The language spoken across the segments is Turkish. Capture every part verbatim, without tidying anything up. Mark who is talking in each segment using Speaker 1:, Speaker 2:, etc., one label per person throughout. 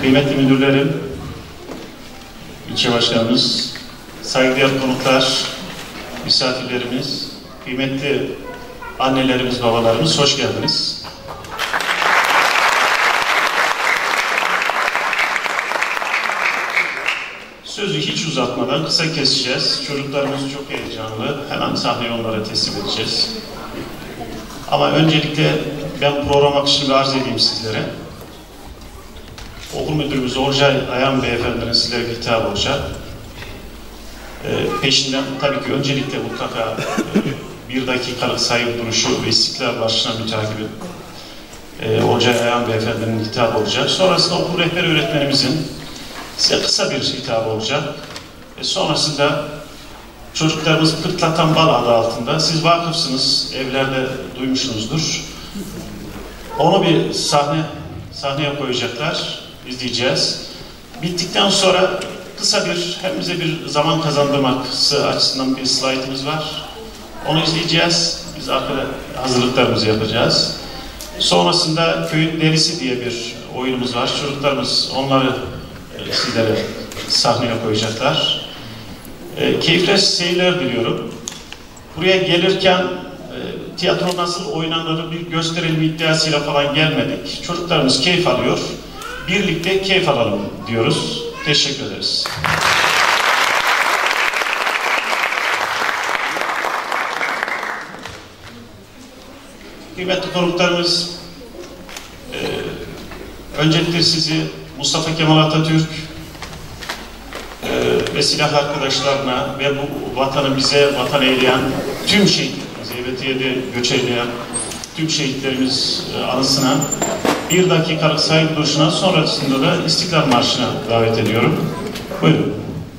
Speaker 1: kıymetli müdürlerim, ilçe başkanımız, saygıdeğer konuklar, misafirlerimiz, kıymetli annelerimiz, babalarımız, hoş geldiniz. Sözü hiç uzatmadan kısa keseceğiz. Çocuklarımız çok heyecanlı. Hemen sahneyi onlara teslim edeceğiz. Ama öncelikle ben program akışını bir arz edeyim sizlere. Okul müdürümüz Olcay Ayhan Beyefendinin sizlere bir hitabı olacak. Ee, peşinden tabii ki öncelikle mutlaka e, bir dakikalık saygı duruşu ve İstiklal Marşı'na mütakibi e, Olcay Ayhan Beyefendinin hitabı olacak. Sonrasında okul rehber öğretmenimizin size kısa bir hitabı olacak. E, sonrasında çocuklarımız Pırtlatan Bal adı altında, siz vakıfsınız, evlerde duymuşsunuzdur. Onu bir sahne sahneye koyacaklar, izleyeceğiz. Bittikten sonra kısa bir, hem bize bir zaman kazandırması açısından bir slaytımız var. Onu izleyeceğiz. Biz arkada hazırlıklarımızı yapacağız. Sonrasında Köyün Delisi diye bir oyunumuz var. Çocuklarımız onları e, sizlere sahneye koyacaklar. E, keyifli seyirler diliyorum. Buraya gelirken e, tiyatro nasıl oynanır bir gösterelim iddiasıyla falan gelmedik. Çocuklarımız keyif alıyor. Birlikte keyif alalım diyoruz. Teşekkür ederiz. Kıymetli konuklarımız, e, öncelikle sizi Mustafa Kemal Atatürk e, ve silah arkadaşlarına ve bu vatanı bize vatan eyleyen tüm şehitlerimiz, Eyvetiye'de göç eyleyen tüm şehitlerimiz e, anısına bir dakikalık saygı duruşuna, sonrasında da İstiklal Marşı'na davet ediyorum. Buyurun.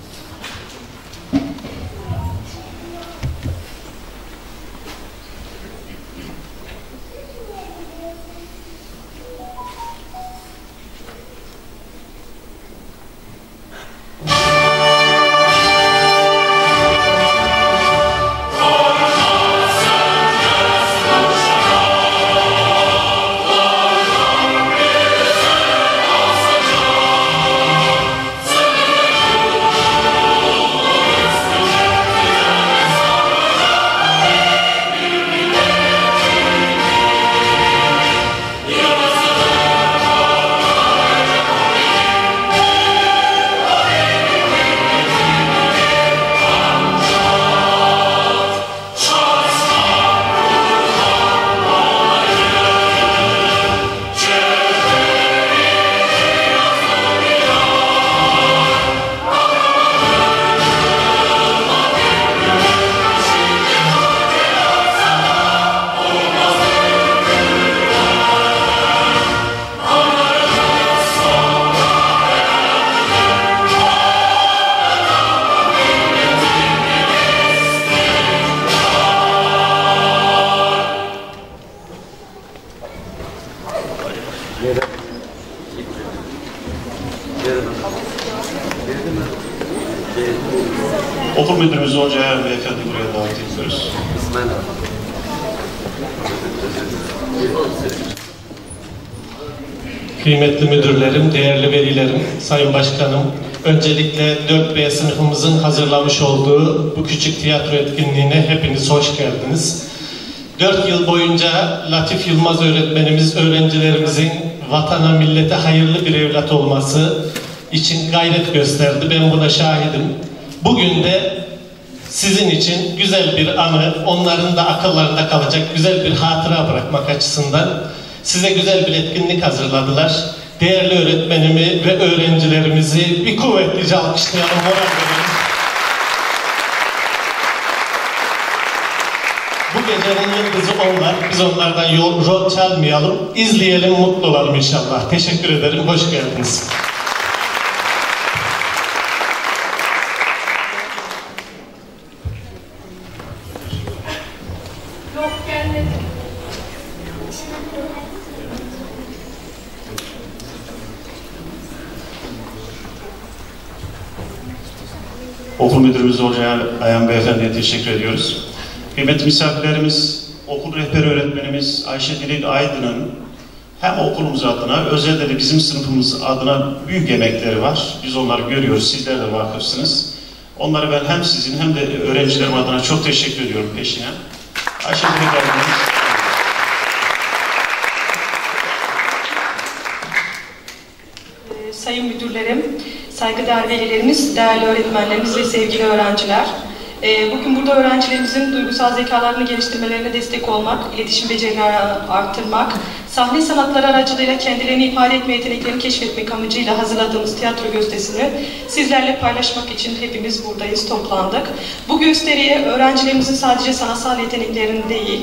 Speaker 1: Okul müdürümüz Olcay Ayhan Beyefendi buraya davet ediyoruz.
Speaker 2: Kıymetli müdürlerim, değerli velilerim, sayın başkanım, öncelikle dört B sınıfımızın hazırlamış olduğu bu küçük tiyatro etkinliğine hepiniz hoş geldiniz. dört yıl boyunca Latif Yılmaz öğretmenimiz öğrencilerimizin vatana, millete hayırlı bir evlat olması için gayret gösterdi. Ben buna şahidim. Bugün de sizin için güzel bir anı, onların da akıllarında kalacak güzel bir hatıra bırakmak açısından size güzel bir etkinlik hazırladılar. Değerli öğretmenimi ve öğrencilerimizi bir kuvvetlice alkışlayalım, moral verelim. Bu gecenin yıldızı onlar, biz onlardan yol, rol çalmayalım, izleyelim, mutlu olalım inşallah. Teşekkür ederim, hoş geldiniz.
Speaker 1: Okul müdürümüz Olcay Ayhan Beyefendi'ye teşekkür ediyoruz. Kıymetli misafirlerimiz, okul rehber öğretmenimiz Ayşe Dilek Aydın'ın hem okulumuz adına, özellikle de bizim sınıfımız adına büyük emekleri var. Biz onları görüyoruz, sizler de vakıfsınız. Onları ben hem sizin hem de öğrencilerim adına çok teşekkür ediyorum peşine. Ayşe Direkler'imiz.
Speaker 3: Sayın müdürlerim, saygıdeğer velilerimiz, değerli öğretmenlerimiz ve sevgili öğrenciler. Bugün burada öğrencilerimizin duygusal zekalarını geliştirmelerine destek olmak, iletişim becerilerini arttırmak, sahne sanatları aracılığıyla kendilerini ifade etme yeteneklerini keşfetmek amacıyla hazırladığımız tiyatro gösterisini sizlerle paylaşmak için hepimiz buradayız, toplandık. Bu gösteriye öğrencilerimizin sadece sanatsal yeteneklerini değil,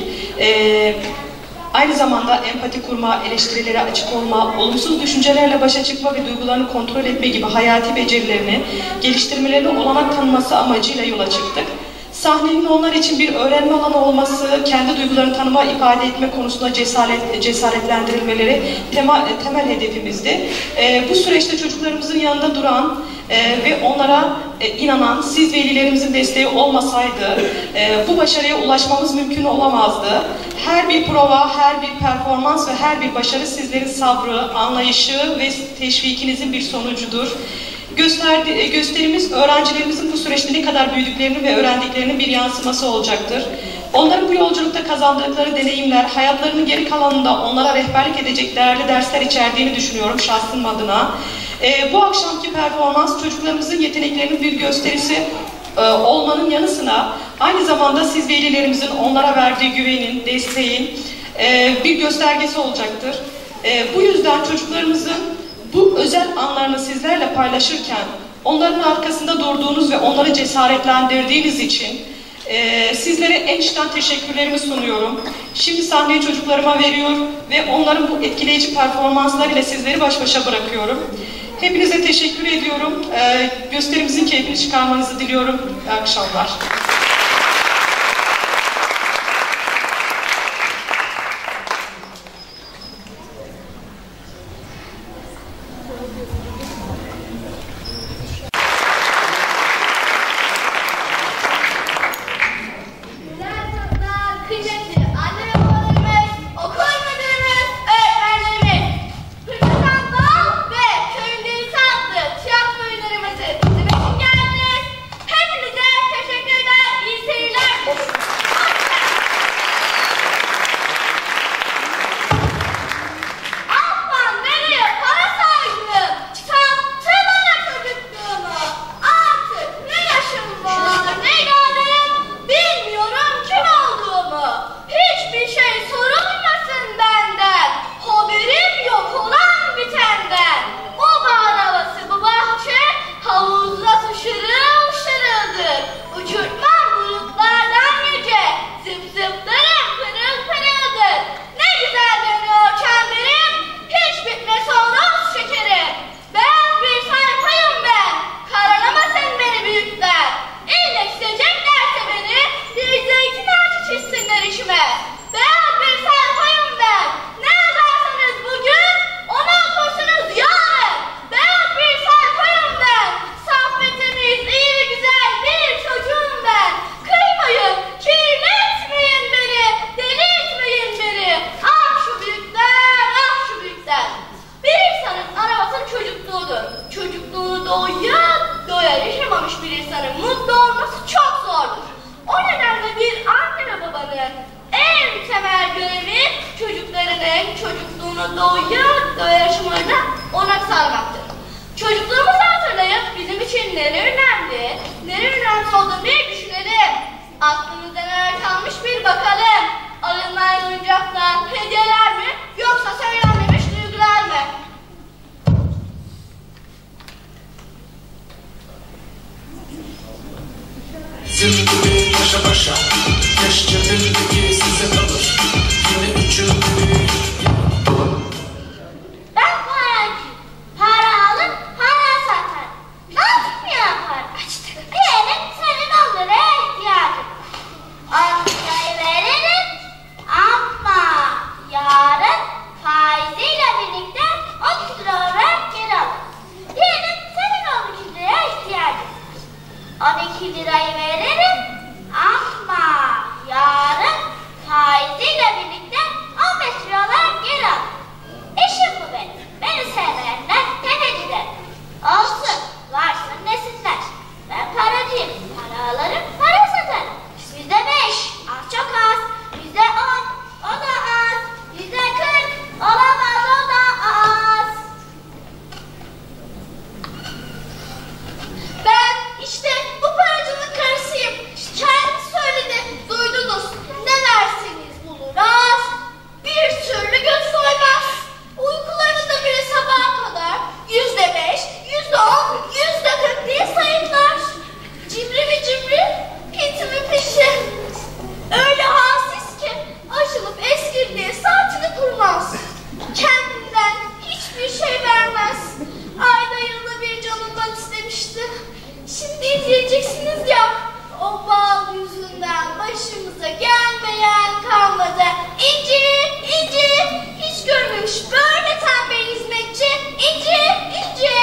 Speaker 3: e, aynı zamanda empati kurma, eleştirilere açık olma, olumsuz düşüncelerle başa çıkma ve duygularını kontrol etme gibi hayati becerilerini geliştirmelerine olanak tanıması amacıyla yola çıktık. Sahnenin onlar için bir öğrenme alanı olması, kendi duygularını tanıma, ifade etme konusunda cesaret, cesaretlendirilmeleri tema, temel hedefimizdi. E, bu süreçte çocuklarımızın yanında duran e, ve onlara e, inanan siz velilerimizin desteği olmasaydı e, bu başarıya ulaşmamız mümkün olamazdı. Her bir prova, her bir performans ve her bir başarı sizlerin sabrı, anlayışı ve teşvikinizin bir sonucudur. Gösterdi, gösterimiz öğrencilerimizin bu süreçte ne kadar büyüdüklerini ve öğrendiklerinin bir yansıması olacaktır. Onların bu yolculukta kazandıkları deneyimler, hayatlarının geri kalanında onlara rehberlik edecek değerli dersler içerdiğini düşünüyorum şahsım adına. Ee, bu akşamki performans çocuklarımızın yeteneklerinin bir gösterisi e, olmanın yanı sıra aynı zamanda siz velilerimizin onlara verdiği güvenin, desteğin e, bir göstergesi olacaktır. E, bu yüzden çocuklarımızın bu özel anlarını sizlerle paylaşırken onların arkasında durduğunuz ve onları cesaretlendirdiğiniz için e, sizlere en içten teşekkürlerimi sunuyorum. Şimdi sahneyi çocuklarıma veriyor ve onların bu etkileyici performanslarıyla sizleri baş başa bırakıyorum. Hepinize teşekkür ediyorum. E, gösterimizin keyfini çıkarmanızı diliyorum. İyi akşamlar.
Speaker 4: Ama yarın faiziyle birlikte on beş lira işte izleyeceksiniz ya. O bal yüzünden başımıza gelmeyen kalmadı. İnci, İnci, hiç görmemiş böyle tembel hizmetçi. İnci, İnci.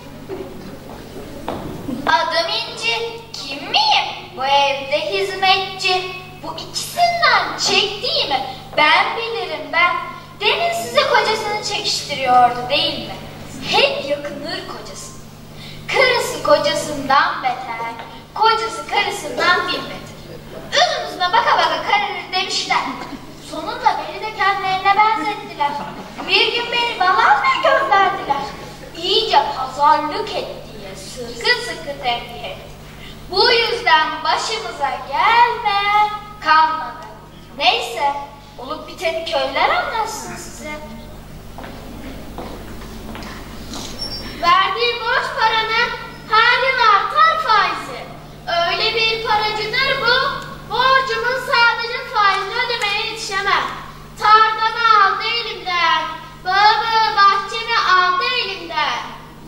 Speaker 5: Adım İnci. Kim miyim? Bu evde hizmetçi. Bu ikisinden çektiğimi ben bilirim ben. Demin size kocasını çekiştiriyordu değil mi? Hep yakınır kocası. Karısı kocasından beter. Kocası karısından bin beter. Üzümüzüne baka baka kararır demişler. Sonunda beni de kendilerine benzettiler. Bir gün beni bal almaya gönderdiler. İyice pazarlık et diye sıkı sıkı tembih etti. Bu yüzden başımıza gelme kalmadı. Neyse, olup biteni köyler anlatsın size.
Speaker 4: Verdiği borç paranın her yıl artar faizi. Öyle bir paracıdır bu, borcumun sadece faizini ödemeye yetişemem. Tarlamı aldı elimden, bağımı bahçemi aldı elimden.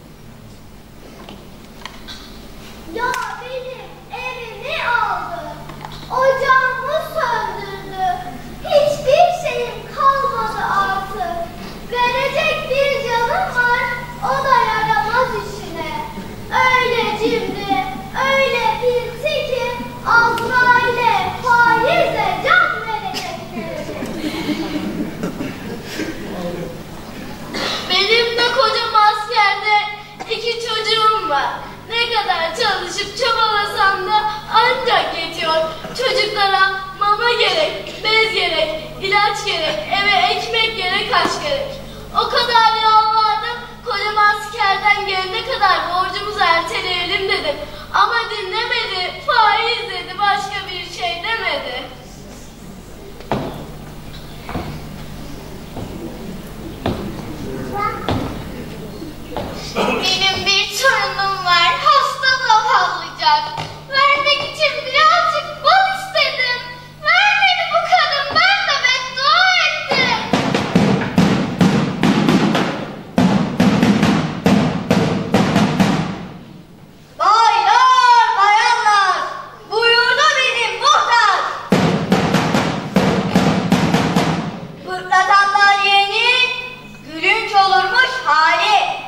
Speaker 4: Ya benim evimi aldı, ocağımı söndürdü. Hiçbir şeyim kalmadı artık. Verecek bir canım var, o da yaramaz işine. Öyle cimri, öyle pirti ki Azrail'e faizle can verecektir. Benim de kocam askerde iki çocuğum var. Ne kadar çalışıp çabalasam da ancak yetiyor. Çocuklara mama gerek, bez gerek, ilaç gerek, eve ekmek gerek, aş gerek. O kadar yalvardım, kocam askerden gelene kadar borcumuzu erteleyelim dedim. Ama dinlemedi, faiz dedi, başka bir şey demedi. Benim bir torunum var, hastalığa havlayacak. Vermek için birazcık bal istedim. Vermedi bu kadın, ben de beddua ettim.
Speaker 5: Baylar, bayanlar, buyurdu benim muhtar. Fırlatanlar yeni, gülünç olurmuş hali.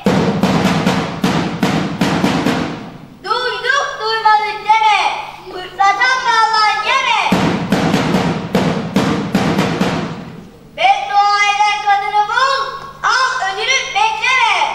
Speaker 5: Duyduk duymadık deme, fırlatan ballar yeme. Beddua eden kadını bul, al ödülü bekleme.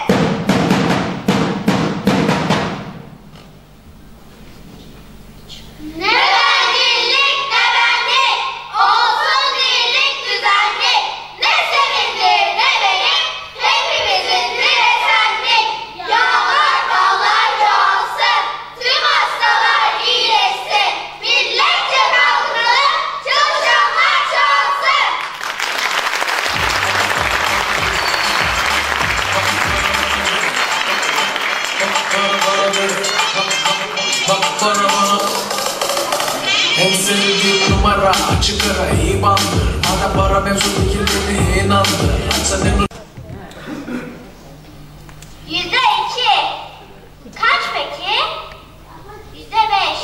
Speaker 4: Ne bencillik ne benlik, olsun dirlik düzenli. Ne senindir ne benim, hepimizindir esenlik. Yağlar ballar çoğalsın, tüm hastalar iyileşsin. Milletçe kalkınalım, çalışanlar çoğalsın.
Speaker 6: Bak para bana. En sevdiğim numara açık ara iyi bandır. Para para mevzu değil beni inandır. Sen ne
Speaker 4: Yüzde iki. Kaç peki? Yüzde beş.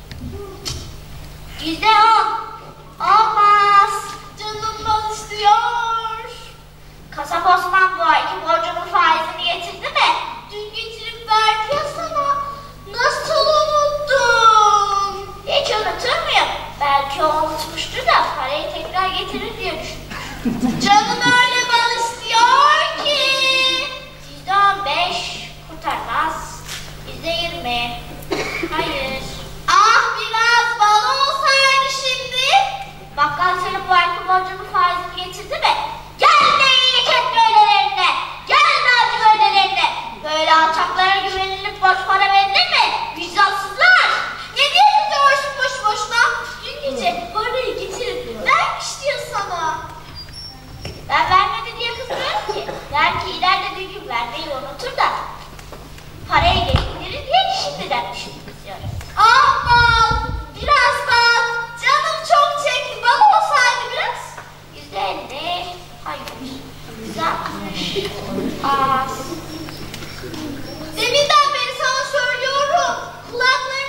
Speaker 4: Yüzde on. Olmaz. Canım bal istiyor. Kasap Osman bu ayki borcumun faizini getirdi mi? Dün getirip verdi ya sana. Nasıl unuttun? Hiç unutur muyum? Belki o unutmuştur da parayı tekrar getirir diye düşündüm. Canım öyle bal istiyor ki. Yüzde on beş kurtarmaz. Yüzde yirmi. Hayır. Ah biraz bal olsaydı şimdi. Bakkal senin bu ayki borcunun faizini getirdi mi? Gelme iyilik etme öylelerine. Gelme acı öylelerine. Böyle alçaklara güvenilip borç para verilir mi? Vicdansızlar. Ne diye gidiyorsun boş boşuna? Dün gece parayı getirip vermişti ya sana. Ben vermedi diye kızmıyorum ki. Belki ileride bir gün vermeyi unutur da parayı getirir diye şimdiden düşünüp kızıyorum. Ah bal, biraz bal. Canım çok çekti. Bal olsaydı biraz. Yüzde elli. Hayır. Yüzde altmış. Az. Deminden beri sana söylüyorum. Kulaklarını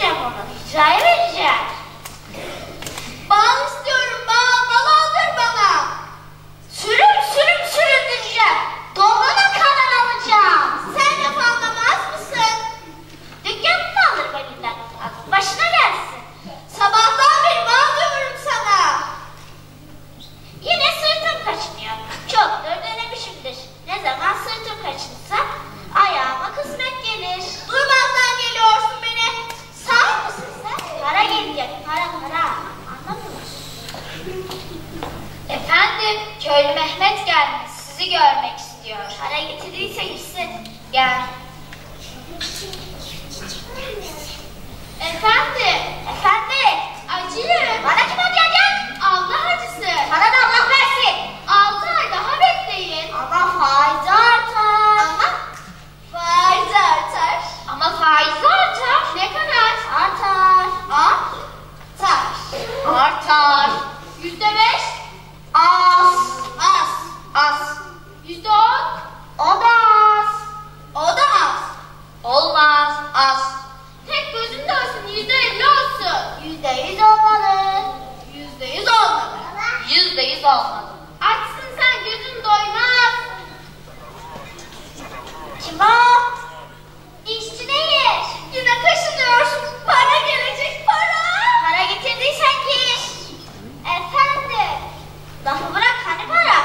Speaker 4: vereceğim onu. Hicraya vereceğim. Bal istiyorum bal. Bal aldır bana. Sürüm sürüm süründüreceğim. Donuna kadar alacağım. Sen laf anlamaz mısın? Dükkanını da alırım elinden. Aklın başına gelsin. Sabahtan beri bal diyorum sana. Yine sırtım kaşınıyor. Çoktur denemişimdir. Ne zaman sırtım kaşınsa ayağıma kısmet gelir. Durmazdan geliyorsun beni. Sağ mısın sen? Para gelecek. Para para. Anladın mı?
Speaker 5: Efendim, köylü Mehmet gelmiş. Sizi görmek istiyor.
Speaker 4: Para getirdiyse gitsin.
Speaker 5: Gel.
Speaker 4: Efendi. Efendi. Acıyım. Bana kim acıyacak? Allah acısı. Bana da Allah versin. Altı ay daha bekleyin. Ama faiz artar. Ama faiz artar.
Speaker 5: Ama faiz artar.
Speaker 4: Ne kadar? Artar. Artar. Artar. Yüzde beş. Az. Az. Az. Yüzde on. O da az. O da az.
Speaker 5: Olmaz. Az.
Speaker 4: Tek gözünde olsun. Yüzde elli olsun. Yüzde yüz olmalı. Yüzde yüz olmalı.
Speaker 5: Yüzde yüz olmalı.
Speaker 4: Açsın sen gözün doymaz. Kim o? İşçi değil. Yine kaşınıyorsun. Para gelecek para. Para getirdiysen gir. Efendim. Lafı bırak hani para.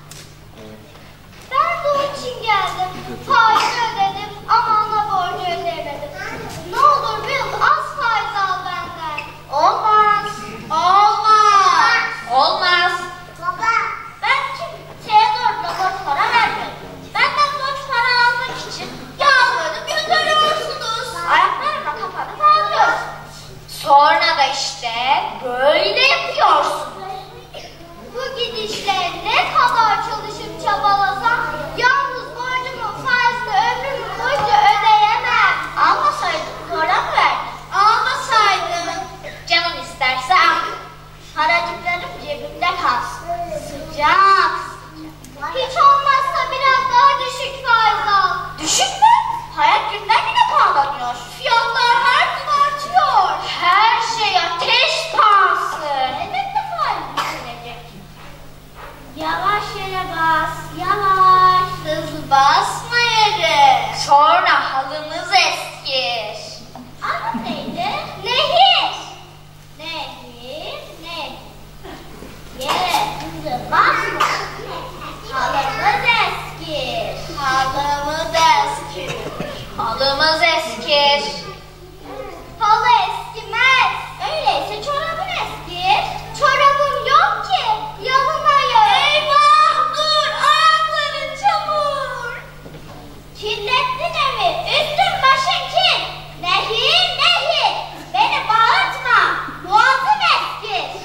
Speaker 4: Ben de onun için geldim. Faiz ödedim ama ona borcu ödeyemedim. Ne olur bir yıl az faiz al benden. Olmaz. Olmaz.
Speaker 5: Olmaz.
Speaker 4: Baba. Ben kimseye zorla borç para vermiyorum. Benden borç para almak için yalvarıp gönderiyorsunuz. Ayaklarımla kapanıp ağlıyorsun.
Speaker 5: Sonra da işte böyle yapıyorsun.
Speaker 4: Bu gidişle ne kadar çalışıp çabalasam yalnız borcumun faizini ömrümün boyunca ödeyemem. Almasaydın sonra mı verdin? Almasaydın.
Speaker 5: Canın isterse al.
Speaker 4: Paracıklarım cebimde kalsın. Sıcak. Hiç olmazsa biraz daha düşük faiz al.
Speaker 5: Düşük mü?
Speaker 4: Hayat günden güne pahalanıyor. Fiyatlar her gün artıyor.
Speaker 5: Her şey ateş pahası.
Speaker 4: Elbette faiz düşünecek. Yavaş yere bas, yavaş. Hızlı basma yere.
Speaker 5: Sonra halımız eskir.
Speaker 4: Adı neydi? Nehir. Nehir, nehir. Yere hızlı basma. Halımız eskir. Halımız eskir.
Speaker 5: Halımız eskir.
Speaker 4: Halı eskimez. Öyleyse çorabın eskir. Çorabım yok ki. Yalın ayağı. Eyvah dur. Ayakların çamur. Kirlettin evi. Üstün başın kir. Nehir nehir. Beni bağırtma. Boğazım eskir.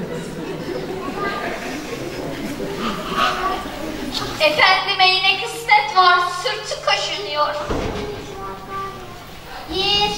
Speaker 5: Efendime yine kısmet var. Sırtı kaşınıyor.
Speaker 4: Gir.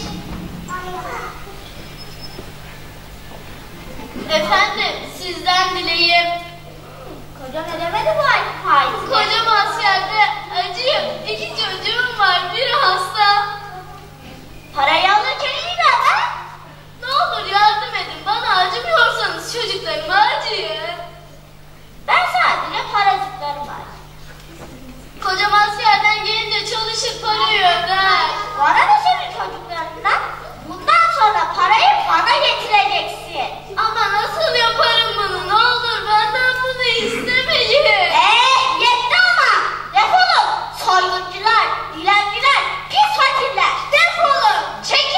Speaker 4: Efendim, sizden dileğim. Kocam ödemedi bu ay faizi. Kocam askerde, acıyım. İki çocuğum var, biri hasta. Parayı alırken iyi davran. Ne olur yardım edin, bana acımıyorsanız çocuklarıma acıyın. Ben sadece paracıklarım var. Kocam askerden gelince çalışır parayı öder. Bana da senin çocuklarından. Bundan sonra parayı bana getireceksin. Ama nasıl yaparım bunu? Ne olur benden bunu istemeyin. Eee yetti ama. Defolun. Soyguncular, dilenciler, pis fakirler. Defolun.
Speaker 5: Çek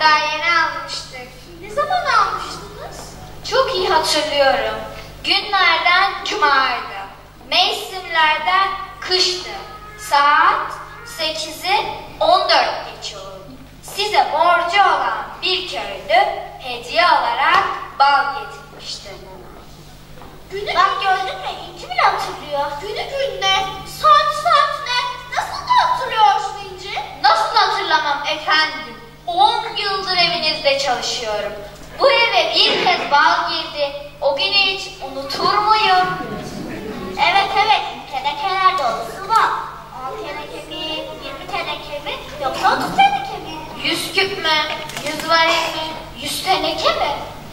Speaker 5: daha yeni almıştık.
Speaker 4: Ne zaman almıştınız?
Speaker 5: Çok iyi hatırlıyorum. Günlerden cumaydı. Mevsimlerden kıştı. Saat sekizi on dört geçiyordu. Size borcu olan bir köylü hediye olarak bal getirmişti.
Speaker 4: Günü Bak gördün mü? İnci bile hatırlıyor. Günü gün ne? Saat saat ne? Nasıl da hatırlıyorsun İnci?
Speaker 5: Nasıl hatırlamam efendim? On yıldır evinizde çalışıyorum. Bu eve bir kez bal girdi. O günü hiç unutur muyum?
Speaker 4: Evet evet. Tenekelerde olsun bak. On teneke mi? Yirmi teneke mi? Yoksa otuz teneke mi?
Speaker 5: Yüz küp mü? Yüz varil mi? Yüz teneke mi?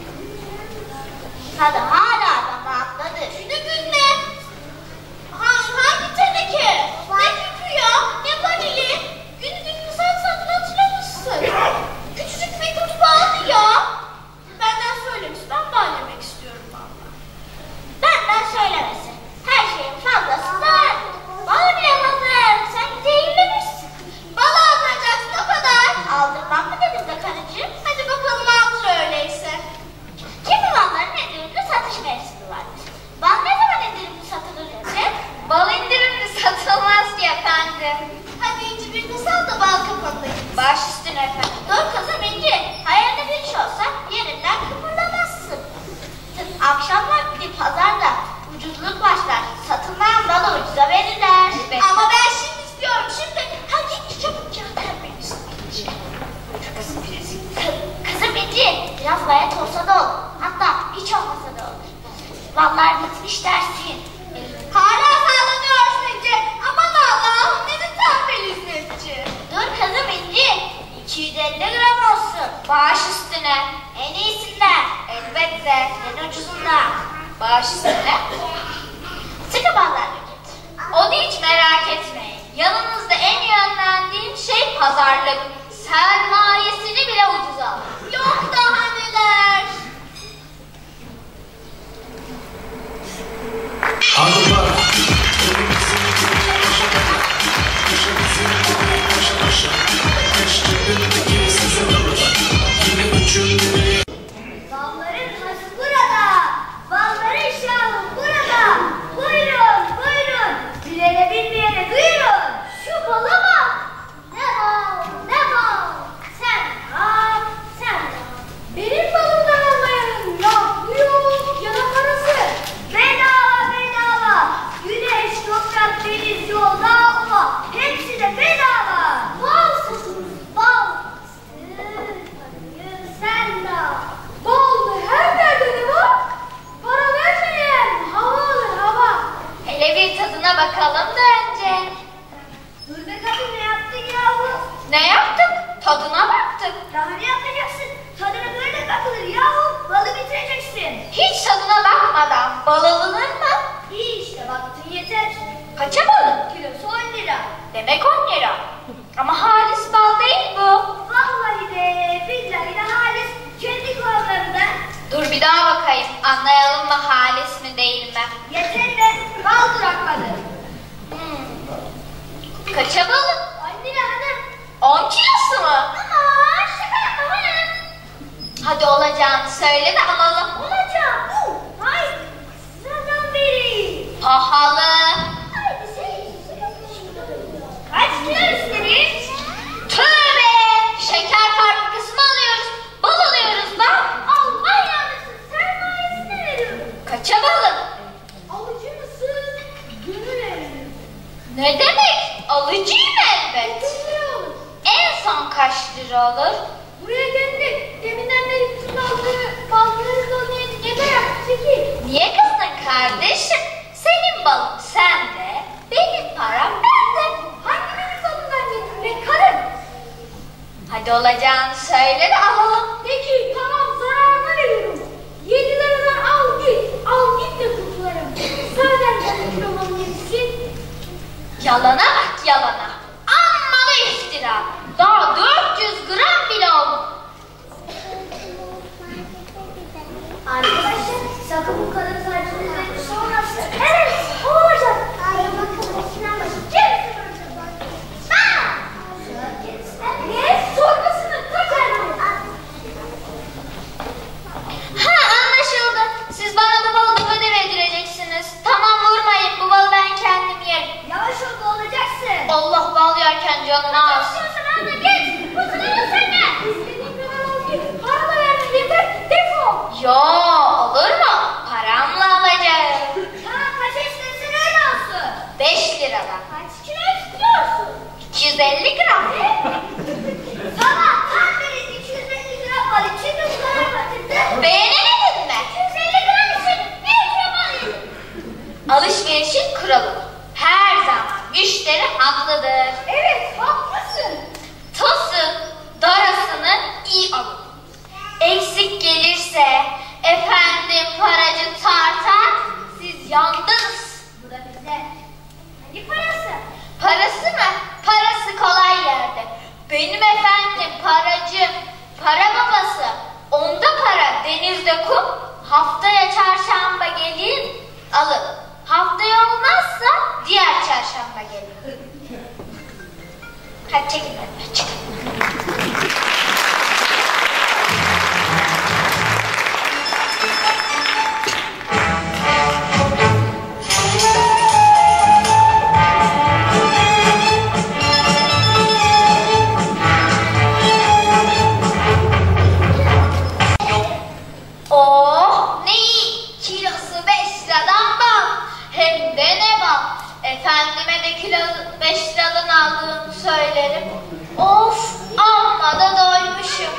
Speaker 4: Hadi hala da atladı. Günü gün ne? Hangi, hangi teneke? Ne küpü ya? Ne varili? Günü gününü saat saatini hatırlamışsın. Küçücük bir kutu bağlı ya. Benden söylemiş. Ben bağlamak istiyorum valla. Benden söylemesin. Her şeyin fazlası var. Bana bile hazır. Sen zehirlemişsin. Bana alacaksın o kadar. Aldırmam mı dedim de karıcığım? Hadi bakalım aldır öyleyse. Kimi malların indirimli satış mevsimi vardır. Bal ne zaman indirimli satılır önce?
Speaker 5: Bal indirimli satılmaz ki efendim.
Speaker 4: Hadi İnci bir de sal da bal kapanayım.
Speaker 5: Baş üstüne efendim.
Speaker 4: Dur kızım İnci. Hayalde bir iş olsa yerinden kıpırdamazsın. Akşam vakti pazarda ucuzluk başlar. Satılmayan balı ucuza verirler.
Speaker 5: Evet.
Speaker 4: Ama ben şimdi istiyorum. Şimdi hadi İnci çabuk kağıt vermelisin İnci. Kızım İnci. Kızım İnci. Biraz bayat olsa da olur. Hatta hiç olmasa da olur. Ballar bitmiş dersin. Hala sallanıyorsun İnci. Aman Allah'ım ne de tembel hizmetçi. Dur kızım İnci. iki yüz elli gram olsun.
Speaker 5: Baş üstüne.
Speaker 4: En iyisinden.
Speaker 5: Elbette.
Speaker 4: En ucuzundan.
Speaker 5: Baş üstüne.
Speaker 4: Sıkı ballarla git.
Speaker 5: Onu hiç merak etmeyin. Yanınızda en yönlendiğim şey pazarlık. Sermayesini bile ucuza alın.
Speaker 4: Yok daha neler.
Speaker 6: Adı para. Elimizin gibi paşa paşa. Paşa bizim gibi paşa paşa. Beş cebindeki sizin olur. Yine üçüncü.
Speaker 4: Balların hası burada. Balların şahı burada. Buyurun buyurun. Bilene bilmeyene duyurun. Şu bala bak. Ne bal ne bal. Sen al sen al. Benim balımdan almayanın lafı yok ya da parası. Bedava bedava. Güneş, toprak, deniz, yolda hava. Hepsi de bedava. Bal satın bal. Parayı sen de al. Bal her yerde ne var? Para vermeyen hava alır hava.
Speaker 5: Hele bir tadına bakalım da önce.
Speaker 4: Dur be kadın ne yaptın yahu?
Speaker 5: Ne yaptık? Tadına baktık.
Speaker 4: Daha ne yapacaksın? Tadına böyle bakılır yahu. Balı bitireceksin.
Speaker 5: Hiç tadına bakmadan bal alınır mı?
Speaker 4: İyi işte baktın yeter.
Speaker 5: Kaça balın?
Speaker 4: Kilosu on lira.
Speaker 5: Demek on lira. Ama halis bal değil bu.
Speaker 4: Vallahi de billahi de halis kendi kovanlarında.
Speaker 5: Dur bir daha bakayım. Anlayalım mı halis mi değil mi?
Speaker 4: Yeter de bal bırakmadı.
Speaker 5: Hmm. Kaça balın?
Speaker 4: on lira hanım.
Speaker 5: On kilosu mu?
Speaker 4: Aman şaka yapma hanım.
Speaker 5: Hadi olacağını söyle de alalım.
Speaker 4: Olacak. Hayır. Sıradan beri.
Speaker 5: Pahalı.
Speaker 4: Haydi sen. Kaç kilo istedin?
Speaker 5: Tövbe! Şeker fabrikası mı alıyoruz? Bal alıyoruz da.
Speaker 4: Al ayağınızın sermayesini veriyorum.
Speaker 5: Kaça balın?
Speaker 4: Alıcı mısın? Gönül evi.
Speaker 5: Ne demek? Alıcıyım elbet.
Speaker 4: Gönül olur.
Speaker 5: En son kaç lira olur?
Speaker 4: Buraya geldik. Deminden beri bütün balları, balları dolu yedik. Yeter artık çekil.
Speaker 5: Niye kızdın kardeşim? Senin balın sende, benim param bende.
Speaker 4: Hangi benim balımdan yedin be karın?
Speaker 5: Hadi olacağını söyle de alalım.
Speaker 4: Peki tamam zararına veriyorum. Yedi liradan al git. Al git de kurtularım. Zaten ben kilomun yedisin.
Speaker 5: Yalana bak yalana. Amma da iftira. Daha dört yüz gram bile oldu.
Speaker 4: Arkadaşlar sakın bu kadar saçınızda bir şey olmasın. Evet olacak. Ay bakalım Sinan Başı. Gerisi soracak. Aa! Ne? Sormasını kaç ay?
Speaker 5: gelin, alın. Haftaya olmazsa diğer çarşamba gelin. Hadi çekin önüme, çıkın. Oh ne iyi, kilosu beş liradan bal, hem de ne bal. Efendime de kilo beş liradan aldığımı söylerim. Of, amma da doymuşum.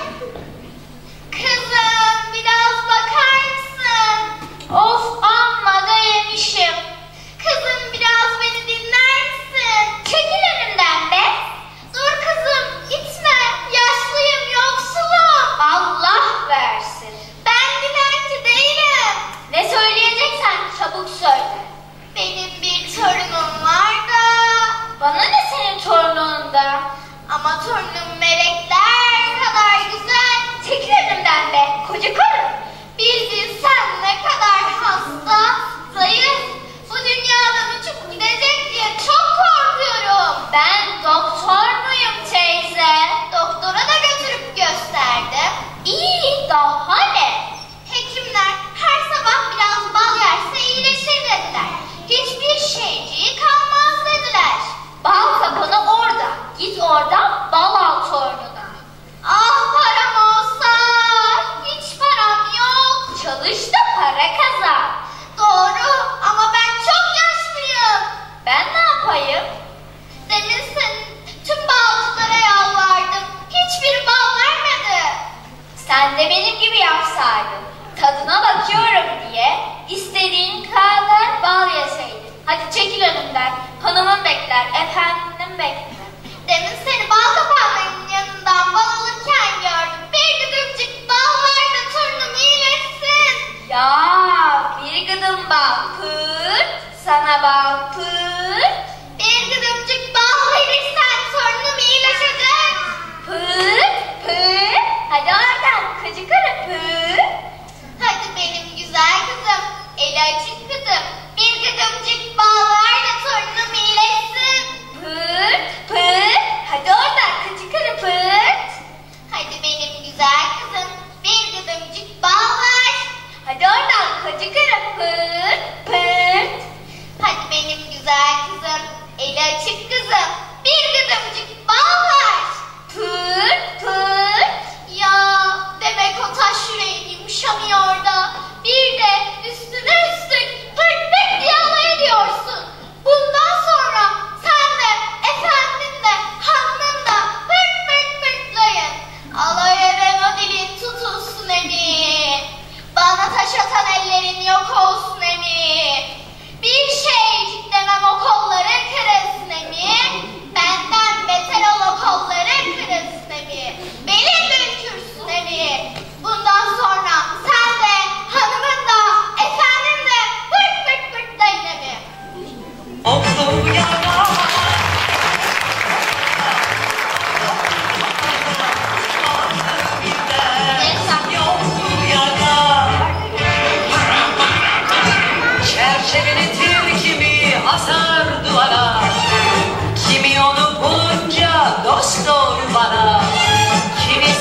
Speaker 5: Kızım biraz bakar mısın? Of, amma da yemişim. Kızım biraz beni dinler misin? Çekil önümden be. Dur kızım, gitme. Yaşlıyım, yoksulum. Allah versin. Ben dilenci değilim. Ne söyleyeceksen çabuk söyle. Benim bir torunum var da. Bana ne senin torununda? Ama torunum melekler kadar güzel. Çekil önümden be, koca karı. Bir bilsen ne kadar hasta, zayıf. Bu dünyadan uçup gidecek diye çok korkuyorum. Ben doktor muyum teyze? Doktora da götürüp gösterdim. İyi, daha ne? Hekimler her sabah biraz bal yerse iyileşir dediler. Hiçbir şeyciği kalmaz dediler. Bal kapanı orada. Git oradan bal al torununa. Ah param olsa. Hiç param yok. Çalış da para kazan. Doğru ama ben çok yaşlıyım. Ben ne yapayım? Demin senin tüm balcılara yalvardım. Hiçbir bal vermedi. Sen de benim gibi yapsaydın. Tadına bakıyorum diye istediğin kadar bal yeseydin. Hadi çekil önümden. Hanımın bekler, efendim bekler. Demin seni bal kapağının yanından bal alırken gördüm. Bir gıdımcık bal var da torunum iyileşsin. Ya bir gıdım bal pırt, sana bal pırt. Bir gıdımcık bal verirsen torunum iyileşecek. Pırt pırt. Hadi oradan kıcı karı pırt. Hadi benim güzel kızım, eli açık kızım. Bir gıdımcık bal ver de torunum iyileşsin. Pırt pırt. Hadi oradan kıcı karı pırt. Hadi benim güzel kızım, bir gıdımcık bal ver. Hadi oradan kıcı karı pırt pırt. Hadi benim güzel kızım, eli açık kızım. Bir gıdımcık bal ver. Pırt pırt. Ya demek o taş yüreğin yumuşamıyor da bir de üstüne üstlük pırt pırt diye alay ediyorsun. Bundan sonra sen de efendin de hanımın da pırt pırt pırtlayın. Alay eden o dilin tutulsun emin. Bana taş atan ellerin yok olsun emin. Bir şey demem o kolları kırılsın emin. Benden beter ol o kolları kırılsın emin. Belin bükürsün emin. Bundan sonra sen de hanımın da efendin de pırt pırt pırtlayın emin.
Speaker 7: Oğlum yana yoktu yana çerçeveletir kimi asar duvara, kimi onu bulunca dost doğru bana, kimi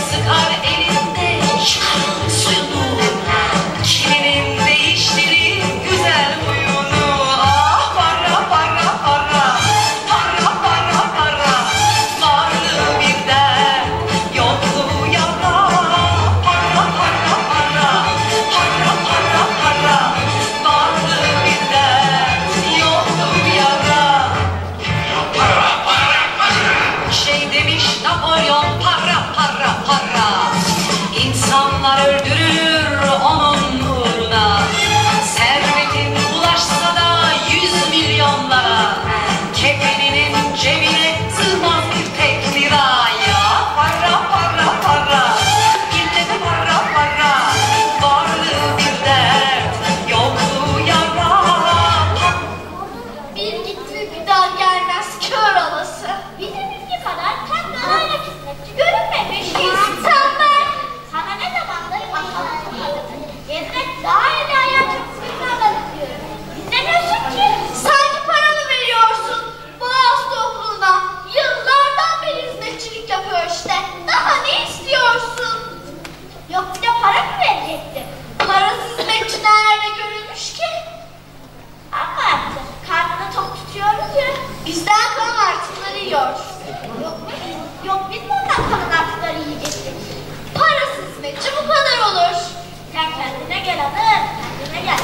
Speaker 4: gel.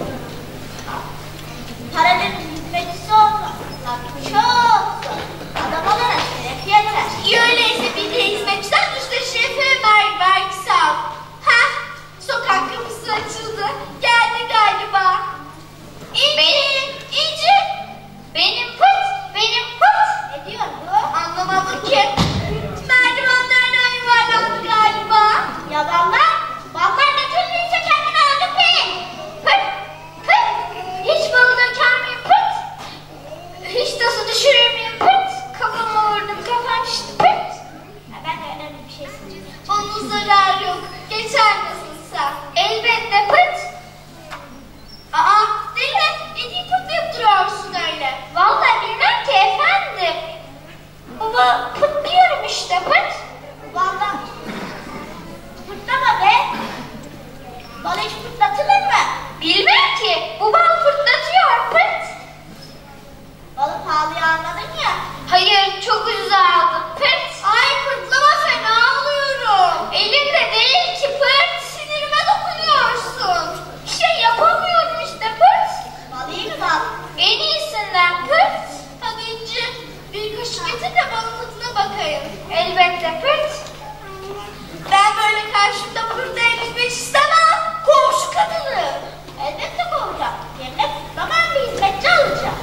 Speaker 4: Paranın hizmetçisi olmak çok zor. Adam olarak şeref yeter.
Speaker 5: İyi öyleyse bir de hizmetçiden üstte şerefe ver, vergisi al. Hah, sokak kapısı açıldı. Geldi galiba. İnci, benim, İnci. Benim pıt, benim pıt.
Speaker 4: Ne diyor bu?
Speaker 5: Anlamadım ki. Merdivenlerden yuvarlandı galiba.
Speaker 4: Ya ballar, ballar ne türlüyse kendini aldı be.
Speaker 5: Pıt, pıt. Hiç balı döker miyim pıt? Hiç tası düşürür müyüm pıt? Kafama vurdum, kafam şişti pıt.
Speaker 4: Ya ben de önemli bir şey söyleyeceğim.
Speaker 5: Onun zararı yok. Geçer nasılsa. Elbette pıt. Aa, deli mi? Ne diye pıtlayıp duruyorsun öyle? Vallahi bilmem ki efendim. Baba pıtlıyorum işte pıt.
Speaker 4: Ballar, fırtlama be. Bal hiç fırtlatılır mı?
Speaker 5: Bilmem ki. Bu bal fırtlatıyor pıt.
Speaker 4: Balı pahalıya almadın ya.
Speaker 5: Hayır, çok ucuza aldım pıt. Ay pırtlama fena alıyorum. Elimde değil ki pıt. Sinirime dokunuyorsun. Bir şey yapamıyorum işte pıt.
Speaker 4: Bal iyi mi bal?
Speaker 5: En iyisinden pıt. Hadi İnci, bir kaşık getir de balın tadına bakayım. Elbette pıt. Ben böyle karşımda pırt elbise istemem. Komşu kadını.
Speaker 4: Elbette kovacağım. Yerine fırtlamayan bir hizmetçi alacağım.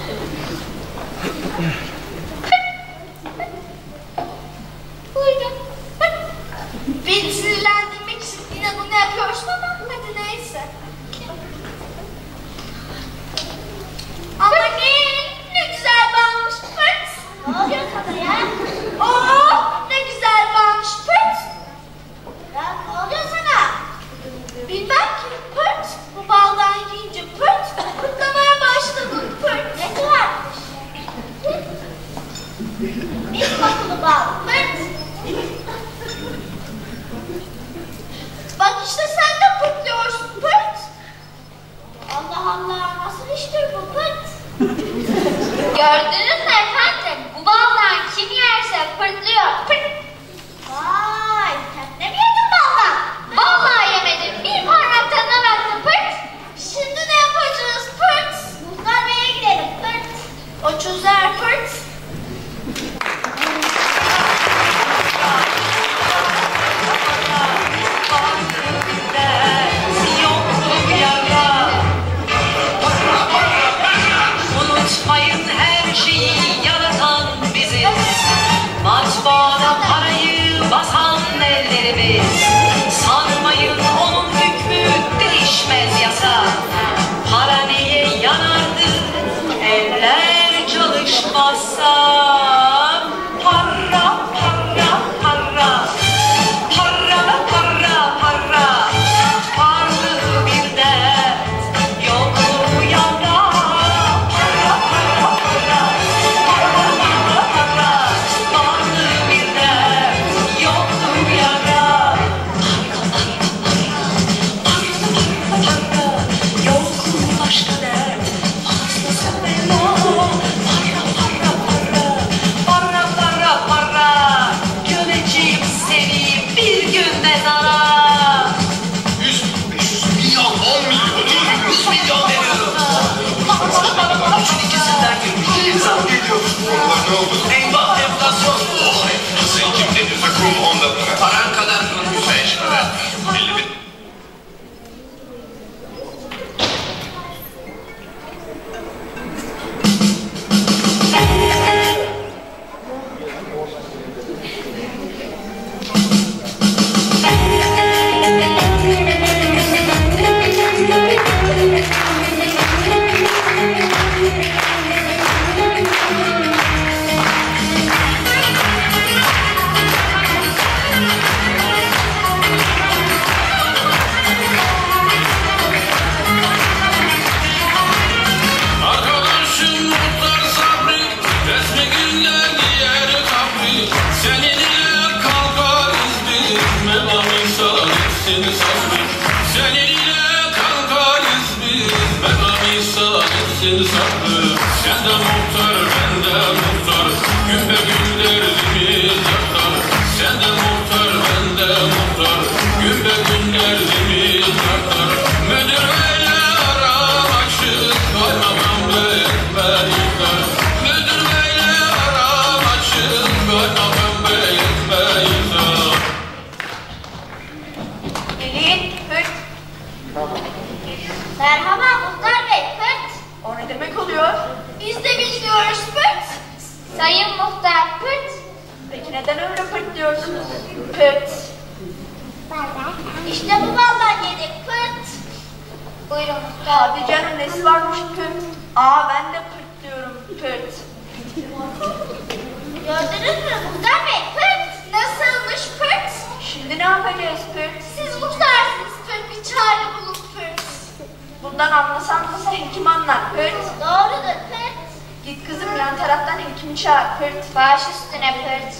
Speaker 5: Buyurun. Pıt. Beni sinirlendirmek için inadını yapıyorsun ama hadi neyse. Ama ne? Ne güzel balmış pırt.
Speaker 4: Ne oluyor sana ya?
Speaker 5: Oo, ne güzel balmış pırt.
Speaker 4: Ya ne oluyor sana?
Speaker 5: Bilmem ki pırt. Bu baldan yiyince pırt. Pırtlamaya başladım pırt.
Speaker 4: Nesi varmış? Mis kokulu bal.
Speaker 5: Pırt. Bak işte sen de pırtlıyorsun pırt.
Speaker 4: Allah Allah, nasıl iştir bu pırt?
Speaker 5: Gördünüz mü efendim? Bu baldan kim yerse pırtlıyor pırt.
Speaker 4: Vay, sen de mi yedin baldan?
Speaker 5: Vallahi yemedim. Bir parmak tadına baktım pırt. Şimdi ne yapacağız pırt?
Speaker 4: Muhtar Bey'e gidelim pırt.
Speaker 5: O çözer pırt.
Speaker 7: Unutmayın her şeyi yaratan biziz. Matbaada parayı basan ellerimiz. Sanmayın onun hükmü değişmez yasa. Para neye yanardı eller çalışmazsa. Para, para, para. Para da para, para. Varlığı bir dert, yokluğu yara. Para, para, para. Para, para, para. Varlığı bir dert, yokluğu yara. Para, para, para. Yokluğu başka dert, fazlası bela. Para, para, para. Para, para, para. Göreceğim seni bir gün mezara.
Speaker 8: yüz, beş yüz milyon, on milyon, yüz milyon deniyorum. Üçün ikisinden yirmi zam geliyor.
Speaker 6: Onlar ne oldu?
Speaker 8: Eyvah enflasyon.
Speaker 6: Oh, sen kim dedi takım onda para?
Speaker 8: Paran kadar konuşma.
Speaker 6: Beş para. elli bin.
Speaker 9: Arkadaşım muhtar sabri, resmi günden diğer kabri. Seninle kalkarız biz, Mevlam İsa etsin sabri. Seninle kalkarız biz, Mevlam İsa etsin sabri. Sen de muhtar, ben de muhtar, gün be gün derdimiz yaktar. Sen de muhtar, ben de muhtar, gün be gün derdimiz yaktar. Müdür beyler
Speaker 5: gelin pırt. Merhaba Muhtar Bey pırt.
Speaker 3: O ne demek oluyor?
Speaker 5: Biz de bilmiyoruz pırt. Sayın Muhtar pırt.
Speaker 3: Peki neden öyle pırt diyorsunuz?
Speaker 5: Pırt. İşte bu baldan yedik pırt. Buyurun Muhtar.
Speaker 3: Hadi canım nesi varmış pırt? Aa ben de pırt diyorum pırt.
Speaker 5: Gördünüz mü Muhtar Bey pırt. Nasılmış pırt?
Speaker 3: Şimdi ne yapacağız pırt?
Speaker 5: Siz muhtarsınız pırt, bir çare bulun pırt.
Speaker 3: Bundan anlasan nasıl hekim anlar pırt?
Speaker 5: Doğrudur pırt.
Speaker 3: Git kızım yan taraftan hekimi çağır pırt.
Speaker 5: Baş üstüne pırt.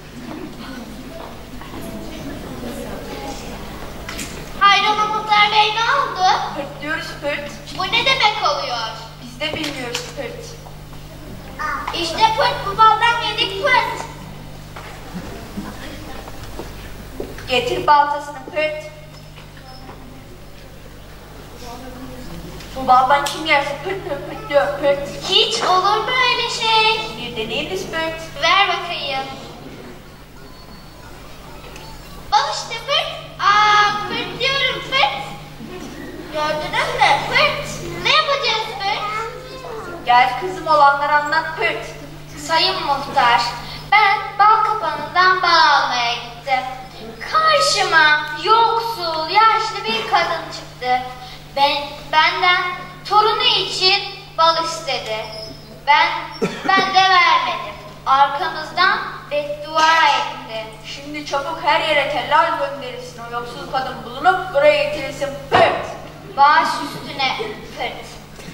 Speaker 5: Hayrola Muhtar Bey ne oldu?
Speaker 3: Pırt diyoruz pırt.
Speaker 5: Bu ne demek oluyor?
Speaker 3: Biz de bilmiyoruz pırt.
Speaker 5: İşte pırt, bu baldan yedik pırt.
Speaker 3: Getir baltasını pırt. Bu baldan kim yerse pırt pırt pırt diyor pırt.
Speaker 5: Hiç olur mu öyle şey?
Speaker 3: Bir deneyiniz pırt.
Speaker 5: Ver bakayım. Bak işte pırt. Aa pırt diyorum pırt. Gördünüz mü pırt? Ne yapacağız pırt?
Speaker 3: Gel kızım olanları anlat pırt.
Speaker 5: Sayın Muhtar, ben bal kapanından bal almaya gittim. Karşıma yoksul, yaşlı bir kadın çıktı. Ben, benden torunu için bal istedi. Ben, ben de vermedim. Arkamızdan beddua etti.
Speaker 3: Şimdi çabuk her yere tellal gönderilsin. O yoksul kadın bulunup buraya getirilsin pırt.
Speaker 5: Baş üstüne pırt.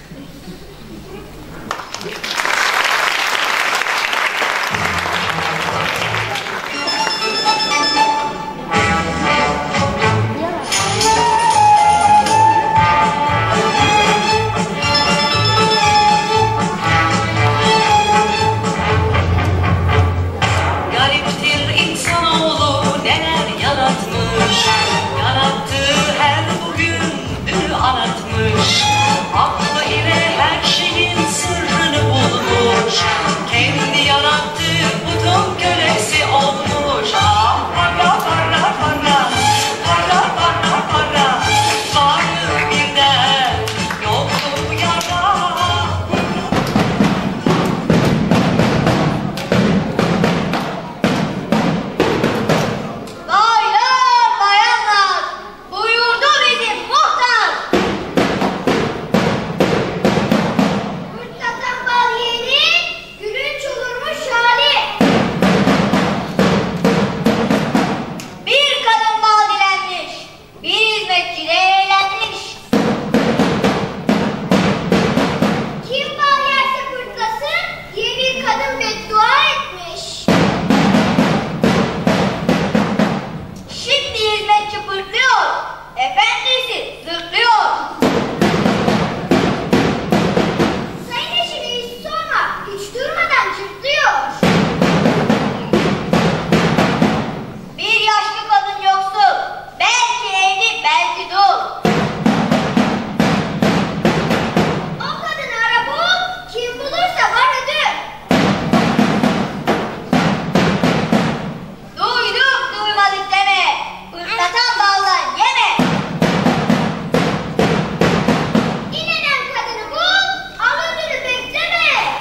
Speaker 7: Gariptir insanoğlu neler yaratmış, yarattığı her bugün dünü anlatmış. Aklı ile her şeyin sırrını bulmuş, kendi yarattığı budun kölesi olmuş. Ah para para para, para para para, varlığı birden yokluğu yara.
Speaker 5: Baylar, bayanlar, buyurdu bizim muhtar. Mutlaka bal yiyenin gülünç olurmuş hali. Bir kadın bal dilenmiş, bir hizmetçi de eğlenmiş. Kim bal yerse pırtlasın diye bir kadın beddua etmiş. Şimdi hizmetçi pırtlıyor, efendisi zırtlıyor. Sayın eşini hiç sorma, hiç durmadan çırtlıyor. Bir yaşlı kadın yoksul, belki evli, belki dul. O kadını ara bul, kim bulursa var ödül. Duyduk duymadık deme, pırtlatan baldan yeme. İnenen kadını bul, al ödülü bekleme.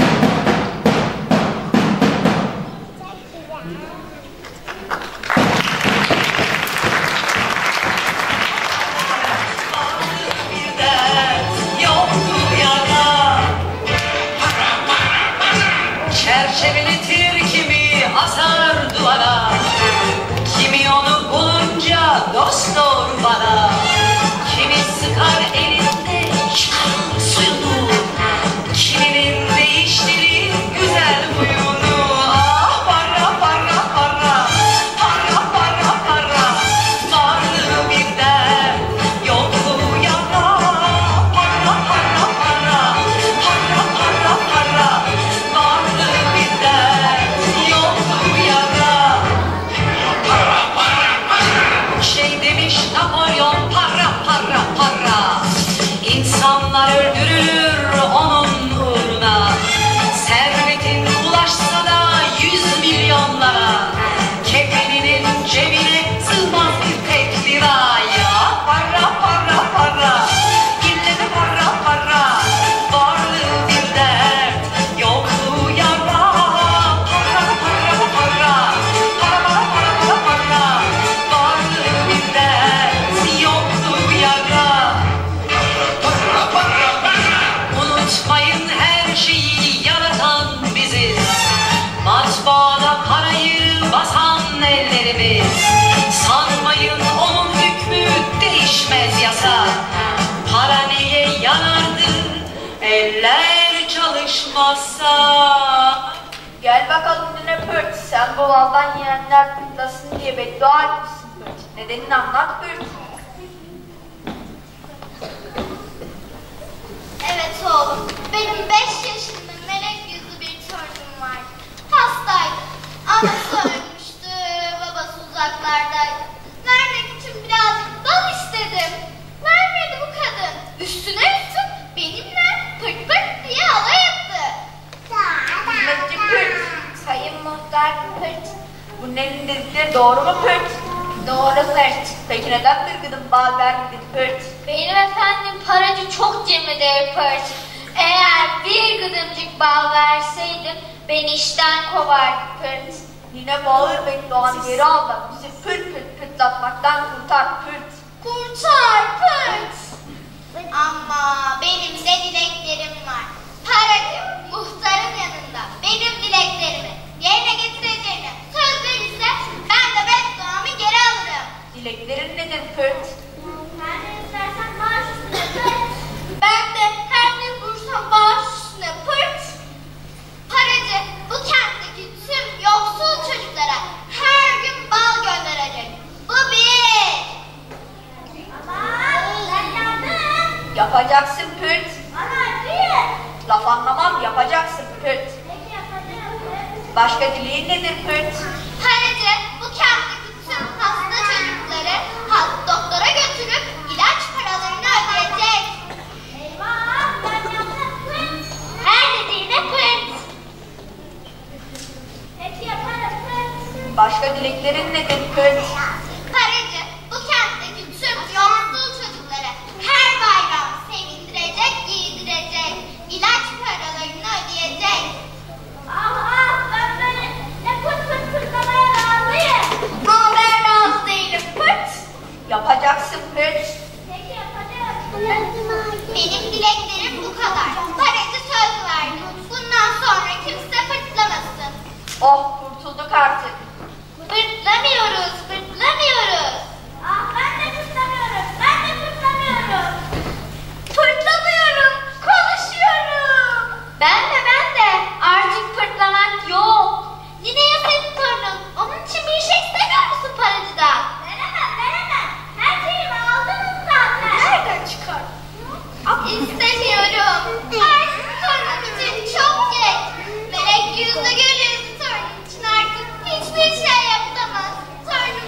Speaker 7: Birden yokluğu yara. Çerçeveletir kimi asar duvara, kimi onu bulunca dost doğru bana. Kimi sıkar elinde çıkar suyunu, kiminin değiştirir güzel huyunu. Ah para para para, para para para, varlığı birden yokluğu yara. Para para para, para para para, varlığı birden yokluğu yara. Şey demiş Napolyon, para para para, İnsanlar öldürülür onun uğruna. Servetin ulaşsa da yüz milyonlara, kefeninin cebine sığmaz bir tek lira. Ya olmazsa.
Speaker 5: Gel bakalım Nine Pırt. Sen bu baldan yiyenler pırtlasın diye beddua etmişsin Pırt. Nedenini anlat Pırt.
Speaker 4: Evet oğlum, benim beş yaşında melek yüzlü bir torunum var. Hastaydı, anası ölmüştü, babası uzaklardaydı. Vermek için birazcık bal istedim. Vermedi bu kadın. Üstüne üstlük benimle pırt pırt diye alay etti.
Speaker 5: Hizmetçi Pırt. Sayın muhtar Pırt. Bunun elin dedikleri doğru mu Pırt?
Speaker 4: Doğru Pırt.
Speaker 5: Peki neden bir gıdım bal vermedin Pırt?
Speaker 4: Benim efendim paracı çok cimridir Pırt. Eğer bir gıdımcık bal verseydim beni işten kovardı Pırt.
Speaker 5: Yine bağır bedduanı geri al da bizi pırt pırt pırtlatmaktan kurtar Pırt.
Speaker 4: Kurtar Pırt. Ama benim de dileklerim var. Paracı muhtarın yanında benim dileklerimi yerine getireceğine söz verirse ben de bedduamı geri alırım.
Speaker 5: Dileklerin nedir Pırt?
Speaker 4: Her ne istersen bağış üstüne Pırt. Ben de her ne bulursam bağış üstüne Pırt. Paracı bu kentteki tüm yoksul çocuklara her gün bal gönderecek. Bu bir. Aman ben yandım.
Speaker 5: Yapacaksın Pırt.
Speaker 4: Bana bir.
Speaker 5: Laf anlamam yapacaksın Pırt.
Speaker 4: Peki yapacağım Pırt.
Speaker 5: Başka dileğin nedir Pırt?
Speaker 4: Paracı bu kentteki tüm hasta çocukları hasta doktora götürüp ilaç paralarını ödeyecek. Eyvah ben yaptım Pırt. Her dediğine Pırt. Peki yaparım Pırt.
Speaker 5: Başka dileklerin nedir Pırt?
Speaker 4: Paracı bu kentteki tüm yoksul çocukları her bayram sevindirecek, giydirecek, ilaç paralarını ödeyecek. Ah ah ben böyle ne pırt pırt pırtlamaya razıyım. Ama ben razı değilim Pırt.
Speaker 5: Yapacaksın Pırt.
Speaker 4: Peki yapacağım. Benim dileklerim bu kadar. Paracı söz verdi. Bundan sonra kimse pırtlamasın.
Speaker 5: Oh kurtulduk artık.
Speaker 4: Pırtlamıyoruz, pırtlamıyoruz. Ah ben de pırtlamıyorum, ben de pırtlamıyorum. Pırtlamıyorum, konuşuyorum. Ben de ben de artık pırtlamak yok. Yine ya senin torunun, onun için bir şey istemiyor musun paracıdan? Veremem, veremem. Her şeyimi aldınız zaten. Nereden çıkar? İstemiyorum. Artık torunum için çok geç. Melek yüzlü gül yüzlü torunum için artık hiçbir şey yapamaz. Torunum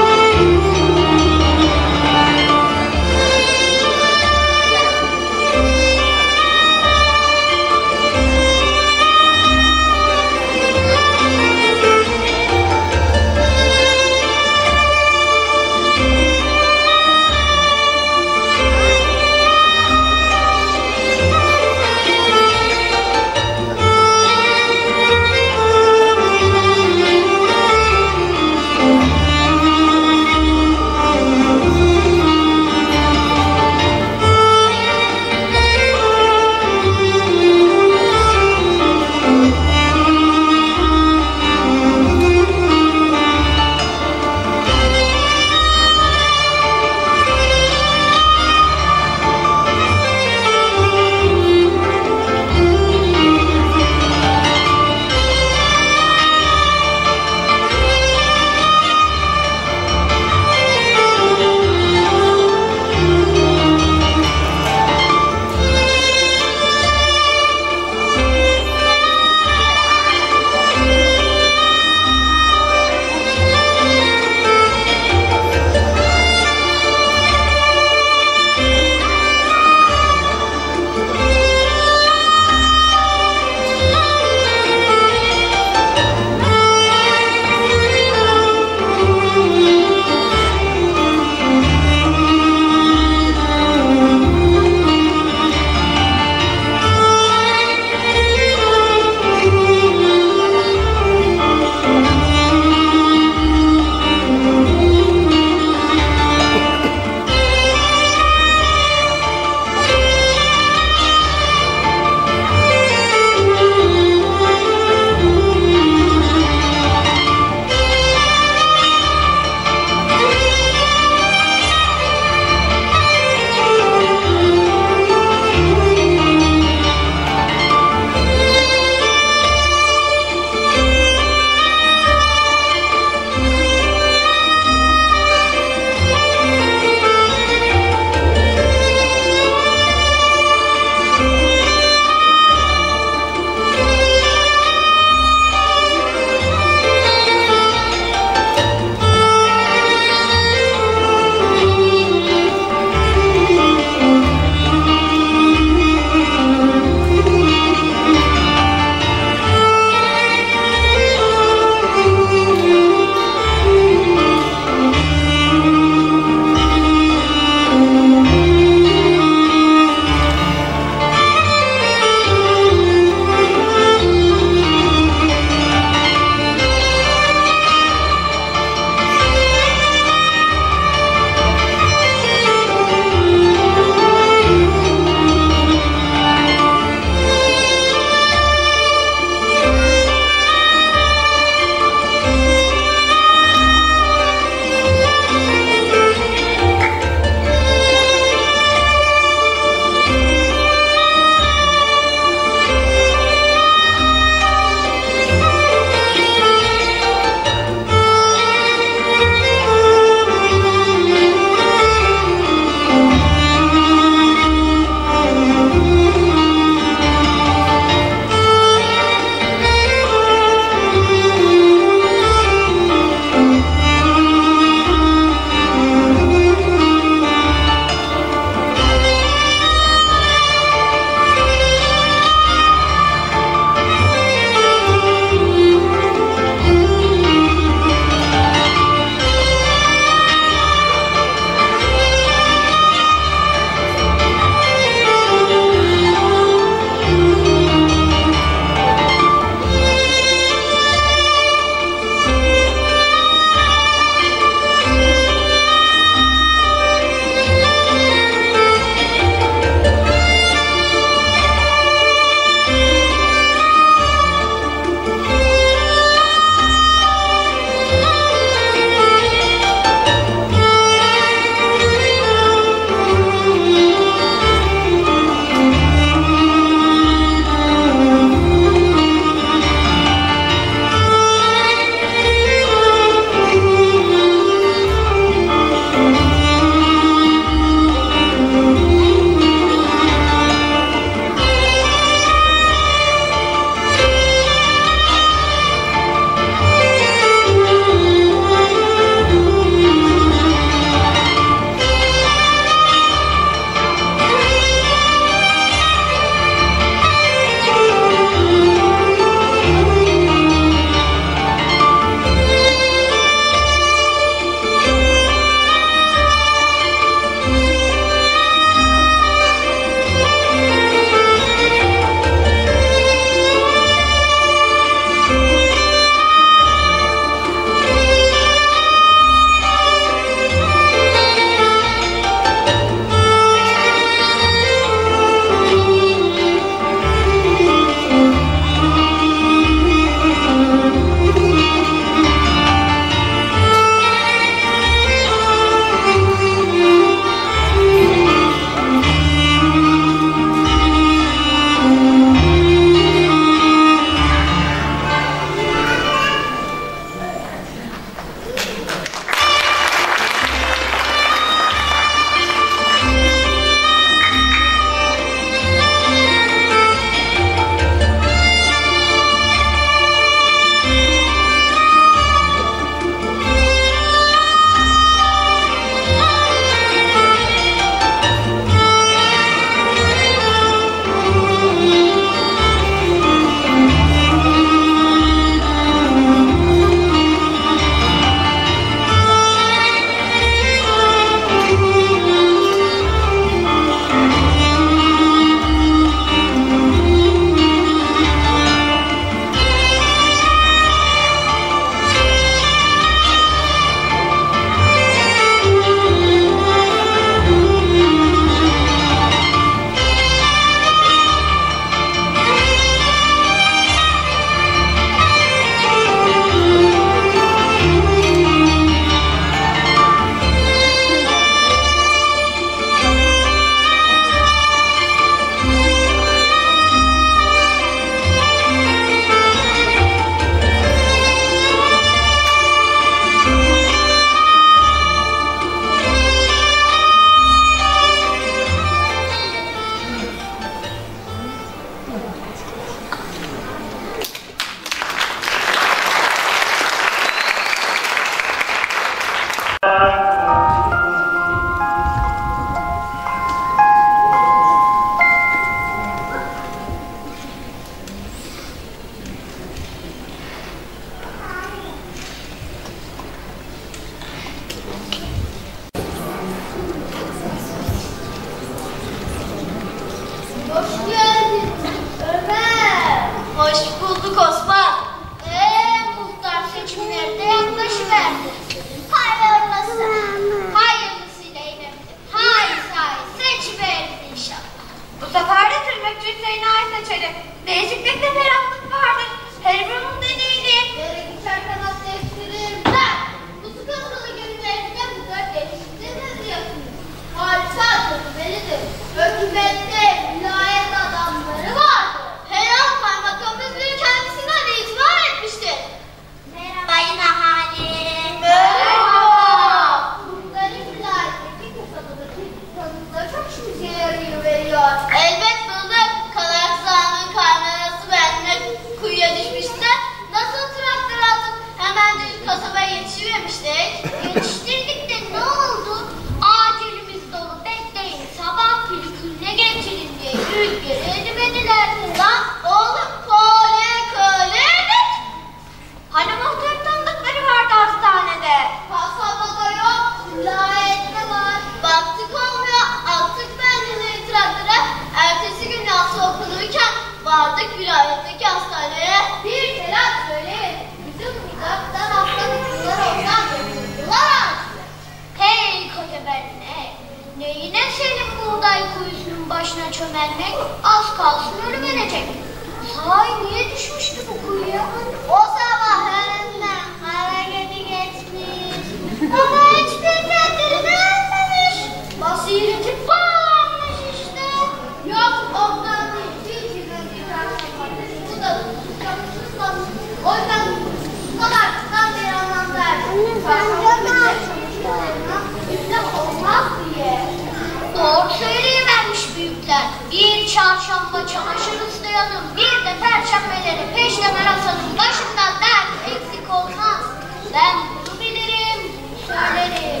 Speaker 4: yetişememiştik. Yetiştirdik de ne oldu? Acilimiz dolu bekleyin. Sabah külkülüne getirin diye rüzgarı edemediler. Lan oğlum kole kole evet. Hani muhtar tanıdıkları vardı hastanede. Kasabada yok. Vilayette var. Baktık olmuyor. Attık benzinleri traktöre. Ertesi gün yası okunurken vardık vilayetteki hastaneye. Bir selam söyleyin. Bizim uzaktan hastalıklar olsan döküldüler. Hey koca benle. Neyine senin buğday kuyusunun başına çömelmek? Az kalsın ölüverecek. Sahi niye düşmüştü bu kuyuya? O sabah önünden hareketi geçmiş. Ama hiçbir kendini ölmemiş. Basireti bağlanmış işte. Yok ondan değil. Bir cümle bu da tutamsızlanmış. O yüzden bu kadar tutan bir anlam verdim. Farkında yüzde olmaz diye. Doğru söyleyivermiş büyükler. Bir çarşamba çamaşır ıslayanın, bir de perşembeleri peştemal asanın başından dert eksik olmaz. Ben bunu bilirim, bunu söylerim.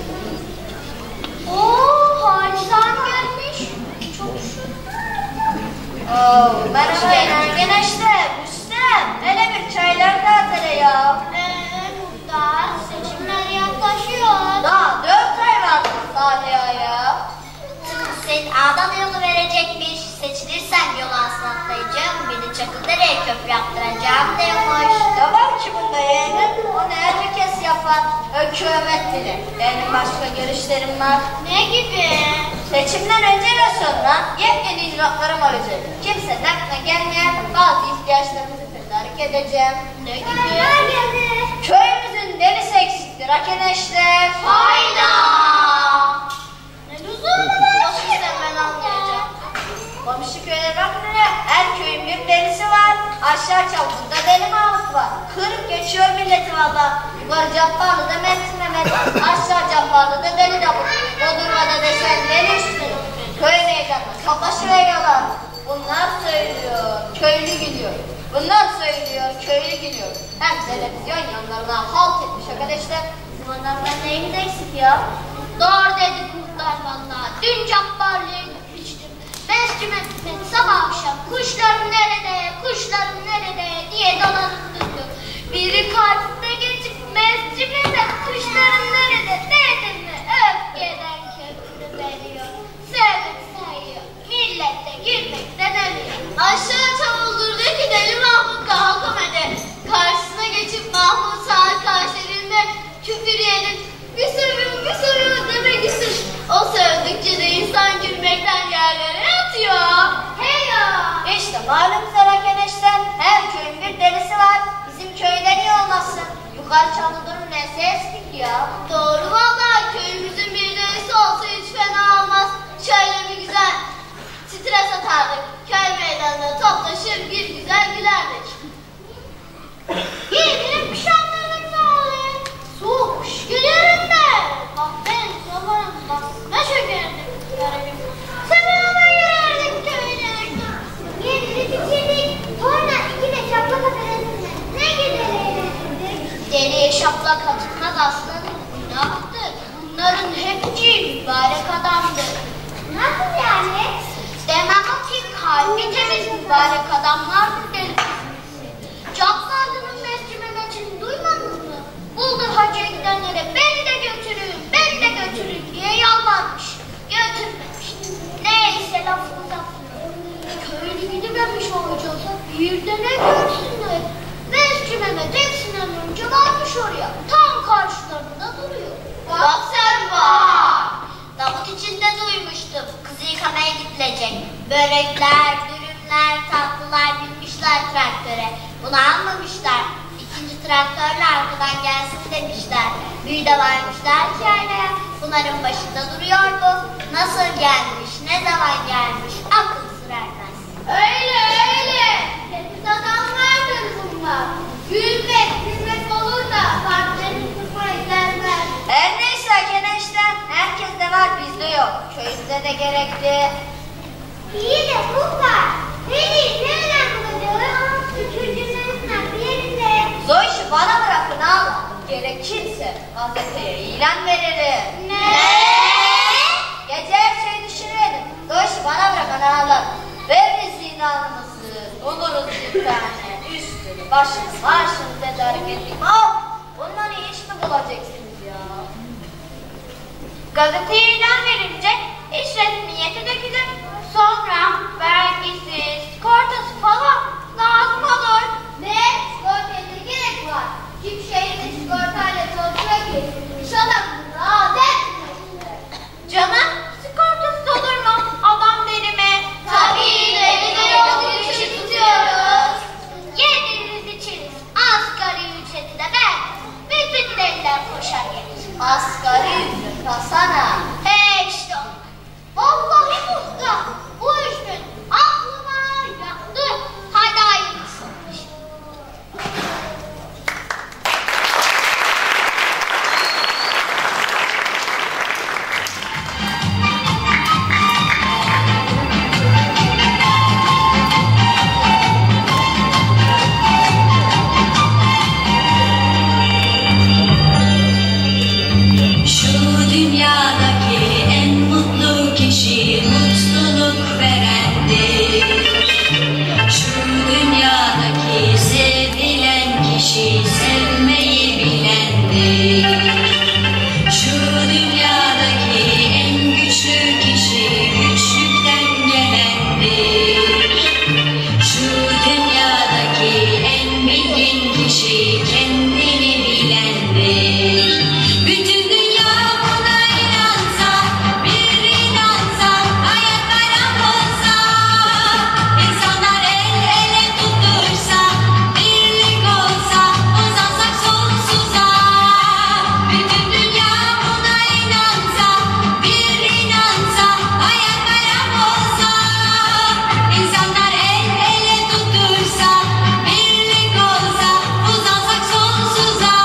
Speaker 4: Ooo Halis Han gelmiş. Çok şükür.
Speaker 5: Oo, merhaba Ergen işte, Müslüm. Hele bir çaylar dağıtır ya.
Speaker 4: Eee muhtar, seçimler yaklaşıyor.
Speaker 5: Daha dört ay var Salih'a ya.
Speaker 4: Senin ağdan yolu verecekmiş. Seçilirsen yol asfaltlayacağım. Bir de Çakıldere'ye köprü yaptıracağım diyormuş.
Speaker 5: Ne var ki bunda yeğenim? O ne herkes yapar. Öykü Ömet bilir. Benim başka görüşlerim var.
Speaker 4: Ne gibi?
Speaker 5: Seçimden önce ve sonra yepyeni icraatlarım olacak. Kimsenin aklına gelmeyen bazı ihtiyaçlarımızı tedarik edeceğim.
Speaker 4: Ne gibi? Ne gibi?
Speaker 5: Köyümüzün delisi eksiktir arkadaşlar.
Speaker 4: Hayda! Ne lüzumu var? O sistem ben anlayacağım.
Speaker 5: Komşu köye bakın hele. Her köyün bir delisi var. Aşağı Çalgın'da deli Mahmut var. Kırıp geçiyor milleti valla. Yukarı Cabbarlı'da Mehmet Mehmet. Aşağı Cabbarlı'da deli Davut. Bodurma'da desen deli üstün. Köy meydanına kaplaşıveriyorlar. Bunlar söylüyor, köylü gülüyor. Bunlar söylüyor, köylü gülüyor. Hem televizyon yanlarına halt etmiş arkadaşlar.
Speaker 4: Onlardan neyimiz eksik ya? Doğru dedik muhtar valla. Dün Cabbarlı'ya gitmiştim. Mescime gitmek sabah akşam. Kuşlarım nerede, kuşlarım nerede diye dolanıp durdu. Biri karşısına geçip mescime de kuşlarım nerede dedim mi? Öfkeden köprü veriyor. Sevip sayıyor. Millete girmekten ölüyor. Aşağı Çavuldur'daki deli Mahmut'la Halkame'de karşısına geçip Mahmut saat karşılarında küfür yedim. Bir sövüyor, bir sövüyor demek istedim. O sövdükçe de insan gülmekten yerlere yatıyor. Hey ya!
Speaker 5: İşte malum arkadaşlar, her köyün bir delisi var. Bizim köyden iyi olmasın. Yukarı Çamlıdur'un nesi eksik ya?
Speaker 4: Doğru valla, köyümüzün bir delisi olsa hiç fena olmaz. Şöyle bir güzel stres atardık. Köy meydanına toplaşır bir güzel gülerdik. Giydirin pişanlarım ne oluyor? Soğuk kış geliyorum ben. Aferin sobanın basına çökerdim. Sabahına yürürdük köylerden. Giydirip bitirdik. Sonra iki de şaplak atarasını. Ne güzel eğlendik. Deliye şaplak atılmaz aslanım. Ne yaptık? Bunların hepsi mübarek adamdır. Nasıl yani? Demem o ki kalbi temiz mübarek adamlardır deli. Cabbarlı'nın Mescid Mehmet'ini duymadınız mı? Buldur hacıya gidenlere beni de götürün, beni de götürün diye yalvarmış. Götürmemiş. Neyse lafını lafını. Köylü gidememiş olacağız. Bir de ne görsünler. Mescid Mehmet hepsinden önce varmış oraya. Tam karşılarında duruyor. Bak sen bak. Davut için de duymuştum. Kızı yıkamaya gidilecek. Börekler, dürümler, tatlılar binmişler traktöre. Bunu almamışlar. İkinci traktörle arkadan gelsin demişler. Büyü de varmışlar ki aynaya. Bunların başında duruyor bu. Nasıl gelmiş, ne zaman gelmiş akıl sır ermez. Öyle öyle. Temiz adamlardır bunlar. Gülmek, gülmek olur da partilerini tutmayı derler.
Speaker 5: Her neyse arkadaşlar, herkeste var bizde yok. Köyümüzde de gerekli.
Speaker 4: İyi de muhtar. Beni nereden bulacağız? Tükürdüğünüzden bir yerinde.
Speaker 5: Zor işi bana bırakın ağla. Gerekirse gazeteye ilan veririm. Ne? Gece her şeyi düşünelim. Bu işi bana bırak analar. Veririz ilanımızı. Buluruz bir tane. Üstünü, başını, marşını tedarik edeyim. Al. Bundan iyi iş mi bulacaksınız ya? Gazeteye ilan verilince iş resmiyete dökülür. Sonra vergisiz, sigortası falan lazım olur. Ne? Sigortaya ne gerek var? Kim şehirde sigortayla çalışıyor ki? İş adamına adet mi? Canım, sigortası olur mu? Adam deli mi? Tabii deli deli olduğu için tutuyoruz. Yediğiniz içiniz asgari ücreti de ben. Bütün deliler koşar gelir. Asgari ücret Hasan'a. He işte o. Vallahi muhtar. Bu işin aklıma yattı. Hadi hayırlısı.
Speaker 10: Şu dünyadaki en mutlu kişi mutluluk verendir. Şu dünyadaki sevilen kişi sevmeyi bilendir. Şu dünyadaki en güçlü kişi güçlükten gelendir. Şu dünyadaki en bilgin kişi kendini bilendir. Bütün dünya buna inansa, bir inansa, hayat bayram olsa, insanlar el ele tutuşsa, birlik olsa, uzansak sonsuza. Bütün dünya buna inansa, bir inansa, hayat bayram olsa, insanlar el ele tutuşsa, birlik olsa, uzansak sonsuza.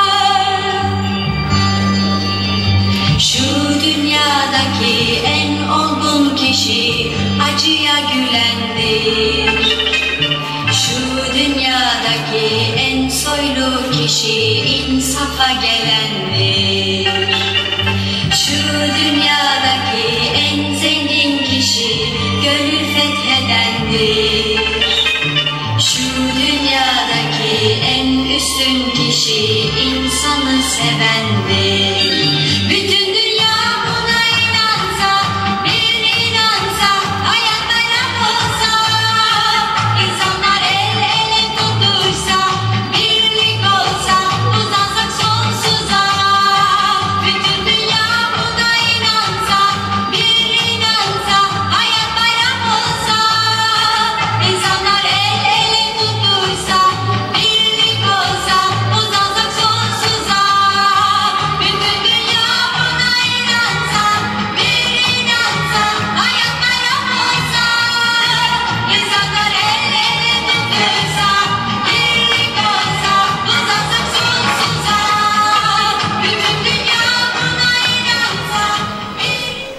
Speaker 10: Şu dünyadaki en olgun kişi acıya gülendir. Şu dünyadaki en soylu kişi insafa gelendir. Şu dünyadaki en zengin kişi gönül fethedendir. Şu dünyadaki en üstün kişi insanı sevendir. Bütün dünya buna inansa, bir inansa, hayat bayram olsa, insanlar el ele tutuşsa, birlik olsa, uzansak sonsuza. Bütün dünya buna inansa, bir inansa, hayat bayram olsa, insanlar el ele tutuşsa, birlik olsa, uzansak sonsuza. Bütün dünya buna inansa, bir inansa, hayat bayram olsa, insanlar el ele tutuşsa, birlik olsa, uzansak sonsuza. Bütün dünya buna inansa, bir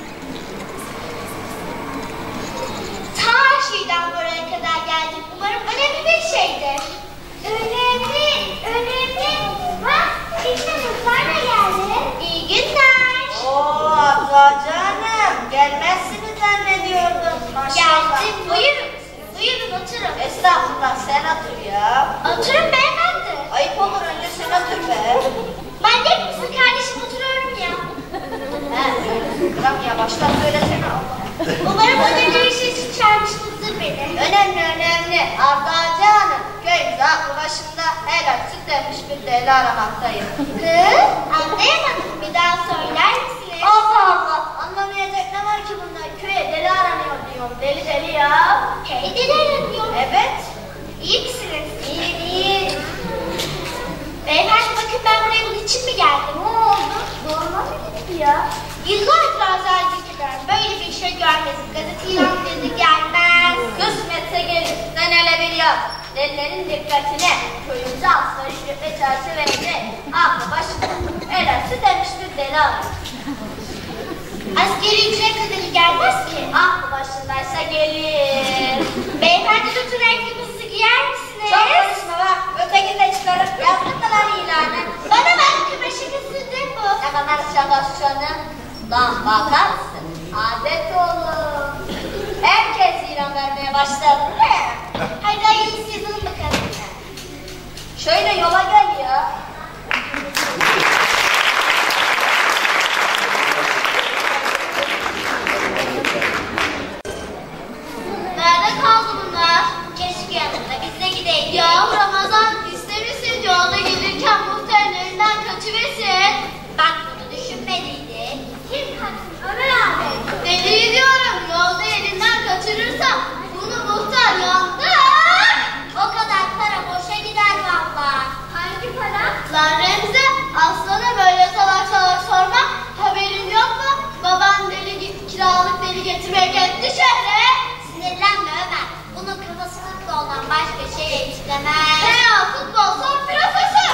Speaker 4: Ta şeyden buraya kadar geldik. Umarım önemli bir şeydir. Önemli, önemli. Ha, işte Muhtar da geldi. İyi günler.
Speaker 5: Oo abla canım, gelmezsiniz zannediyordum. Maşallah.
Speaker 4: Geldim, buyurun. Buyurun oturun.
Speaker 5: Estağfurullah, sen otur ya.
Speaker 4: Oturun beyefendi.
Speaker 5: Ayıp olur, önce sen otur be.
Speaker 4: Ben de kızı kardeşim oturuyorum ya.
Speaker 5: He, kram ya, baştan söylesene Allah.
Speaker 4: Umarım önemli bir şey için çağırmışsınızdır beni.
Speaker 5: Önemli önemli. Ardacı Hanım, köyümüzde aklı başında helal süt emmiş bir deli aramaktayım.
Speaker 4: Kız, anlayamadım. Bir daha söyler misiniz?
Speaker 5: Allah Allah, anlamayacak ne var ki bunlar? Köye deli aranıyor diyorum, deli deli ya.
Speaker 4: Hey deli aranıyor.
Speaker 5: Evet.
Speaker 4: İyi misiniz?
Speaker 5: İyi iyi.
Speaker 4: Beyefendi bakın ben buraya bunun için mi geldim? Ne oldu?
Speaker 5: Zoruma mı gitti ya?
Speaker 4: Yıllardır Azerbaycan'dan böyle bir şey görmedim. Gazete ilan dedi gelmez.
Speaker 5: Kısmetse gelir, sen hele bir yaz. Delilerin dikkatine, köyümüze asgari ücretle çerçevelecek. Aklı başında, helal süt emmiştir deli arıyor.
Speaker 4: Askeri ücret kadar gelmez ki.
Speaker 5: Aklı başındaysa gelir.
Speaker 4: Beyefendi lütfen ayakkabınızı giyer misiniz? Çok konuşma bak. Ötekini de çıkarıp yaptırdılar ilanı. Bana bak kümeşikisizdir bu. Ne kadar şakası canım. Lan bakarsın. Adet olur. Herkes ilan vermeye başladı mı? Hadi ayı sizin bakalım. Şöyle yola gel ya. Nerede kaldı bunlar? Keşke yanında biz de gideydik. Ya Ramazan istemişsin yolda gelirken muhtarın elinden kaçıversin. Bak bunu düşünmediydik. Kim kaçsın Ömer abi? Deliyi diyorum yolda elinden kaçırırsa bunu muhtar yandı. O kadar para boşa gider valla. Hangi para? Lan Remzi aslana böyle salak salak sorma. Haberin yok mu? Baban deli kiralık deli getirmeye gitti şehre. Sinirlenme Ömer. Bunun kafası futbol olan başka şeye işlemez. He ya futbolsa profesör.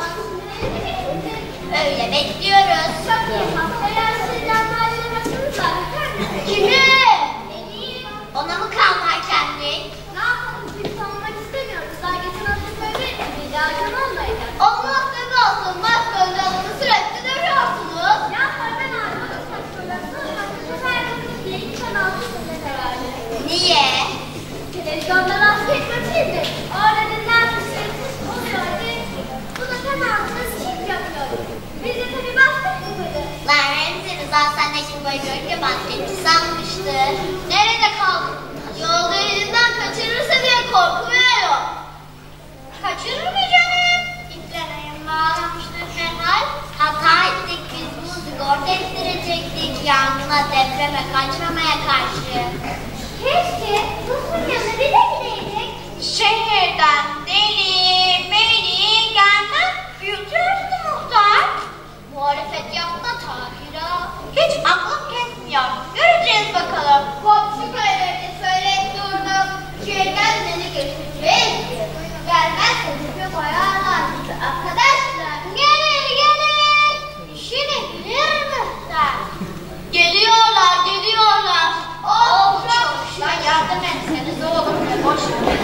Speaker 4: Öyle bekliyoruz. Çok iyi. Haftaya sizden mahalleye bakırsa. Kimi? Benim. Ona mı kalma kendin? Ne yapalım? Biz tanımak istemiyoruz. Daha geçen hafta söyledim. Ricacan olmayacak. Allah tabi olsun. Bak böyle adamı sürekli dövüyorsunuz. Ya Farben abi. Sen söylersene. Her gün bile iki tane altı sene herhalde. Niye? Televizyonda rast geçmesiydi. Orada dinlenmişsiniz. Oluyordu. Bu da tamamını çift yapıyordu. Biz de tabi bastık mı böyle? Lan Remzi Rıza senle şimdi böyle görünce basketçi sanmıştı. Nerede kaldın? Yolda elinden kaçırırsa diye korkmuyor. Kaçırır mı canım? İplerine bağlamıştır herhal. Hata ettik biz bunu sigorta ettirecektik. Yangına, depreme, kaçmamaya karşı. Keşke Rus'un yanına bir de gideydik. Şehirden deli, beni gelmez büyütürdü muhtar. Muhalefet yapma Tahir'a. Hiç aklım kesmiyor. Göreceğiz bakalım. Komşu köylerini söyleyip durdum. Şehirden seni götüreceğiz. Gelmezse bizi koyarlar. Arkadaşlar gelir gelir. İşini bilir muhtar. Geliyorlar geliyorlar. Oh çok. Lan yardım etseniz oğlum ne boş ver.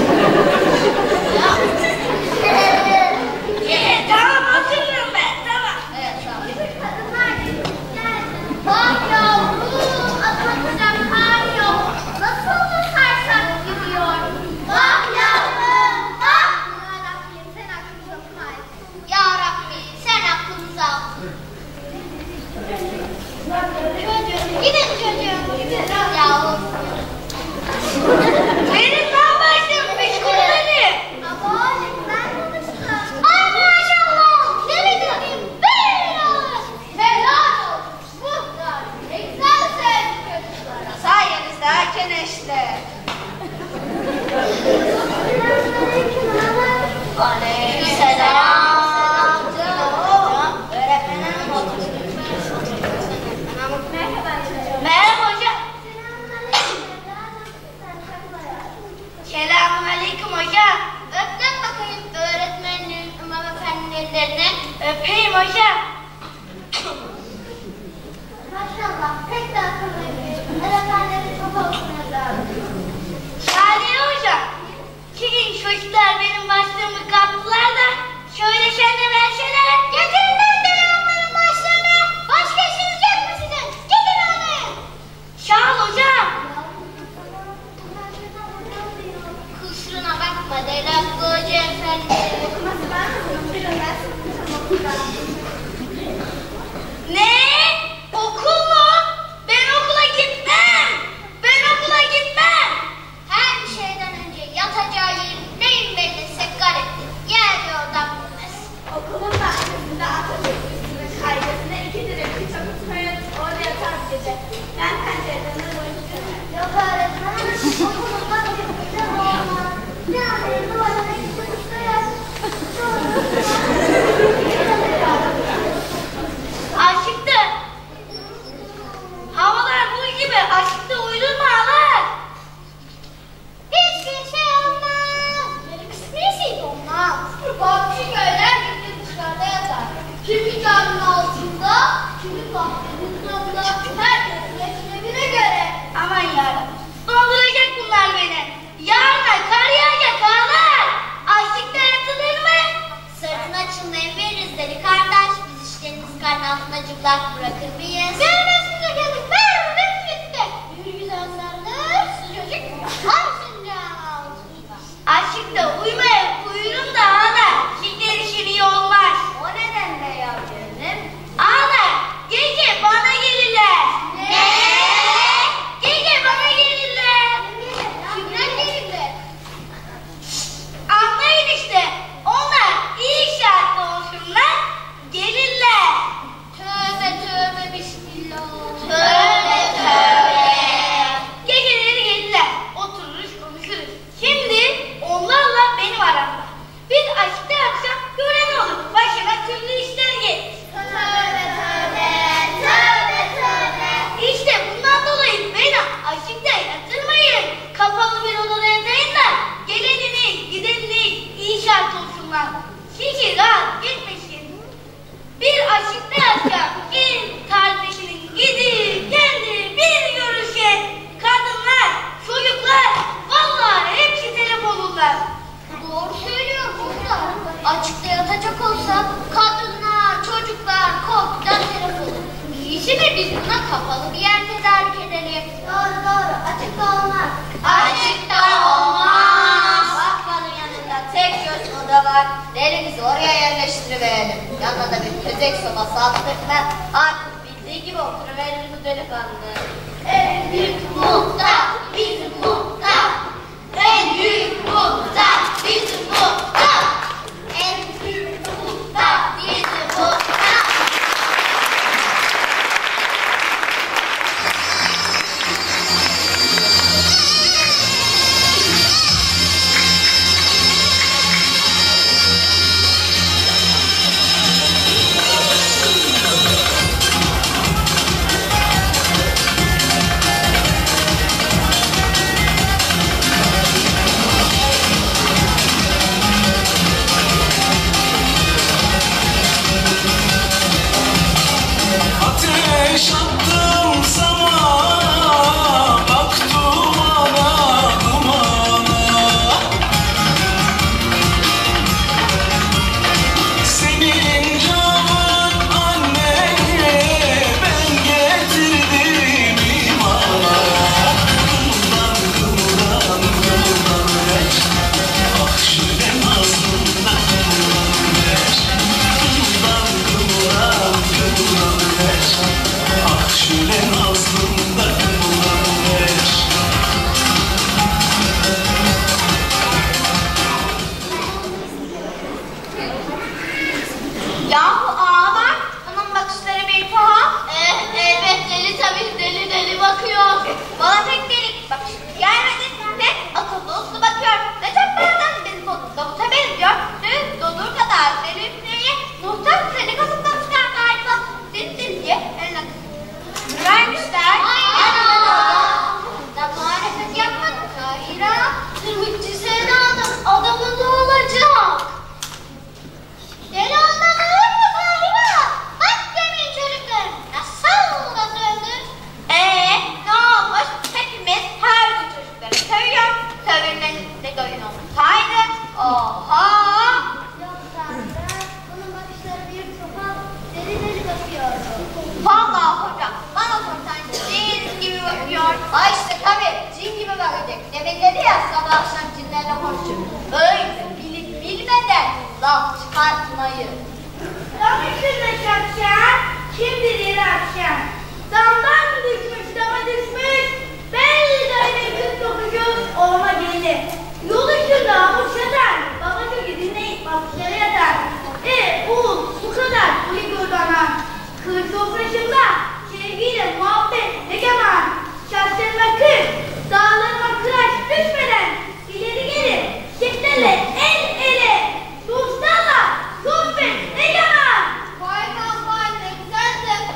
Speaker 4: Ya. Tamam hatırlıyorum ben tamam. Evet tamam. Bak yavrum atlatacak hal yok. Nasıl da sarsak gidiyor. Bak yavrum bak. Ya Rabbi sen aklımıza al. Çocuğum gidin çocuğum. Gidin yavrum. Benim ne yapacağım meşgul beni. Ama ben konuştum. Ay maşallah. Nereye gideyim? Helal. Helal. Muhtar. Ne güzel sevdi çocuklara. Sayenizde erken işte. Aleykümselam. Öğretmenim otur. Merhaba hocam. Selamun aleyküm hocam. Öptüm bakayım öğretmenin, imam efendinin ellerini. Öpeyim hocam. Maşallah pek de akıllıymış. Öğretmenlerin çok olsun evladım. Salih hocam. İki gün çocuklar benim başlığımı kaptılar da şöyle şöyle verseler. Getirin ben de onların başlarına. Başka işiniz yok mu sizin? Gidin onu. Sağ ol hocam. Kusuruna bakma Deli Hakkı Hoca efendi. Ne? Okul mu? Ben okula gitmem. Ben okula gitmem. Her şeyden önce yatacağı yerin neyin belli sekkar etti. Yer yoldan bilmez. Okulun bahçesinde Atatürk'ün kaygısına iki direkt çabuk koyun. Orada yatar bir gece. Ben pencereden boyunca yok öğretmenim. Okulun bahçesinde olmaz. Ne anlayın duvarına gitmek isteyen. Aşıktı. Havalar buz gibi. Aşıktı uyudun mu ağlar? Hiçbir şey olmaz. Benim kısmiyesiydi olmaz. Komşu köyler gitti dışarıda yatar. Kimi camın altında, kimi bahçenin sonunda. Herkesin yaşına göre. Aman yarabbim. Dolduracak bunlar beni. Yarına kar yağacak ağlar. altında çıplak bırakır mıyız? Görmezsiniz efendim. Ver hepsi gitti. Yürü güzel sarılır. Sıcacık hamsın ya. Aşıkta uyumaya uyurum da ana. Şeker işin iyi olmaz. O nedenle ya canım? Ana gece bana gelirler. Ne? Gece bana gelirler. Kimler gelirler? Anlayın işte. Onlar iyi şartlı olsunlar. Gelirler. Tövbe tövbe bismillah. Tövbe tövbe. Geceleri gelirler. Otururuz konuşuruz. Şimdi onlarla benim aramda. Biz aşkta yapsak gören olur. Başına türlü işler gelir. Tövbe tövbe. Tövbe tövbe. İşte bundan dolayı beni aşkta yatırmayın. Kapalı bir odada yatayın da gelenini gidenini iyi şart olsunlar. Kişi rahat gitmesin. Bir aşıkta yaşayan ilk kardeşinin gidip kendi bir görüşe kadınlar, çocuklar vallahi hepsi telef olurlar. Doğru söylüyor burada. Açıkta yatacak olsa kadınlar, çocuklar korkudan telef olur. İyisi mi biz buna kapalı bir yer tedarik edelim? Doğru doğru. Açıkta olmaz. Açıkta olmaz. Bak bana yanında tek göz oda var. Derimizi oraya yerleştiriverelim. Yanına da bir tüzek sobası attık mı artık bildiği gibi oturuverir bu delikanlı. En büyük muhtar bizim muhtar. En büyük muhtar bizim muhtar. En büyük muhtar bizim muhtar.
Speaker 6: Ateş attım sana, bak dumana dumana. Senin canın anneye ben getirdim imana. Kıldan kıldan kıldan ver, ah şöyle nazlından kıldan ver. Kıldan kıldan kıldan ver, ah şöyle nazlından kıldan ver.
Speaker 4: Yahu ağalar, onun bakışları bir tuhaf. Eh, evet deli tabii, deli deli bakıyor. Bana pek deli bakış gelmedi. Ne akıllı uslu bakıyor, ne çaplardan dedikodu davuta benziyor. Ne dodur kadar delifliği, muhtar seni kasıptan çıkar galiba. Din din diye eline vermişler. Aynen da muhalefet yapmadık. Hayır ha, Zülhüccü Sena'nın adamı ne olacak? Deli ondan olur mu galiba? Bak demin çocuklar nasıl da söndü? Eee ne olmuş? Hepimiz her gün çocukları seviyor. Sevilmenin de oyun olmuş. Haydi. Oha! Yok zaten. Bunun bakışları bir tuhaf. Deli deli bakıyor. Vallahi hocam bana sorsan cin gibi bakıyor. Ay işte tabii cin gibi bakacak. Demin dedi ya sabah akşam cinlerle konuşuyor. Öyle bilip bilmeden laf çıkartmayı. Tam üstüne şakşan, şimdi bir akşam. Damdan düşmüş, dama düşmüş. Belli öyle kız dokuşuz, olma gelir. Yol üstünde avuç yatar, baba çocuğu dinleyip bakışları yatar. E, oğul, bu kadar kuli gördü ana. Kır sofrasında, sevgiyle muhabbet egemen. Şahslarıma kır, dağlarıma kıraç düşmeden ileri gelir. Çiftlerle el ele, dostlarla sohbet egemen. Vay vay vay ne güzel de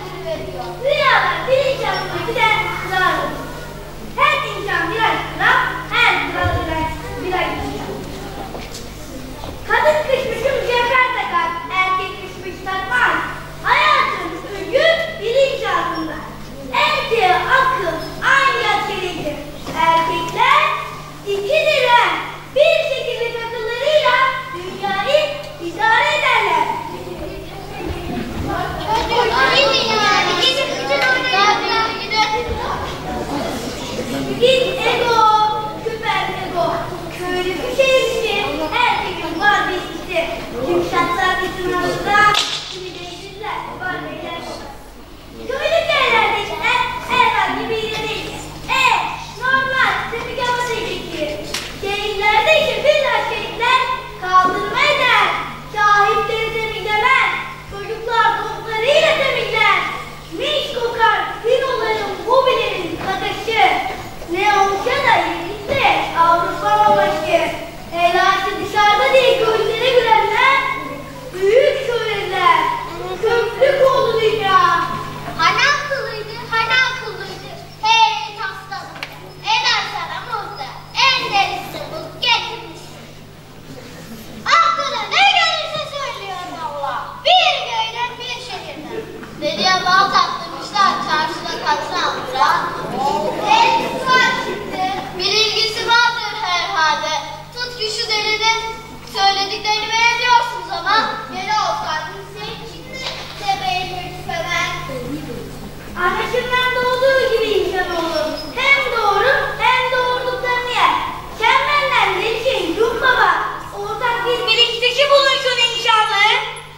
Speaker 4: Biz ego, süper ego. Köylü bir şehirci, her gün var bir kişi. Yumuşatlar bizim arasında, kimi değişirler, var beyler. Köylü yerlerdekiler herhangi bir yere değil. E, normal, tepki havası gerekir. Şehirlerde ise birler şehirler kaldırma eder. Şahitleri temizlemez. Çocuklar toplarıyla temizler. Mis kokar, finoların, hobilerin kakaşı. Ne olsa da yerinde Avrupa amaçı. Helası dışarıda diye gözlere gülenler, büyük şöhretler. Köprü oldu dünya.
Speaker 5: Hani akıllıydı, hani akıllıydı. Hey taslandı. En arsana muzda, en derisi buz getirmiş. Aklına ne gelirse söylüyor Allah. Bir köyden bir şehirden. Deliye bal taktırmışlar, çarşıda kaçan almışlar. Elbisi var şimdi. Bir ilgisi vardır herhalde. Tut ki şu delinin söylediklerini beğeniyorsunuz ama deli olsaydın sen şimdi de beğenirsin hemen.
Speaker 4: Anlaşılmaz olduğu gibi insanoğlu. Hem doğru hem doğruluklarını yer. Sen benden değişin Cum Baba. Ortak bir birlikteki bulunsun inşallah.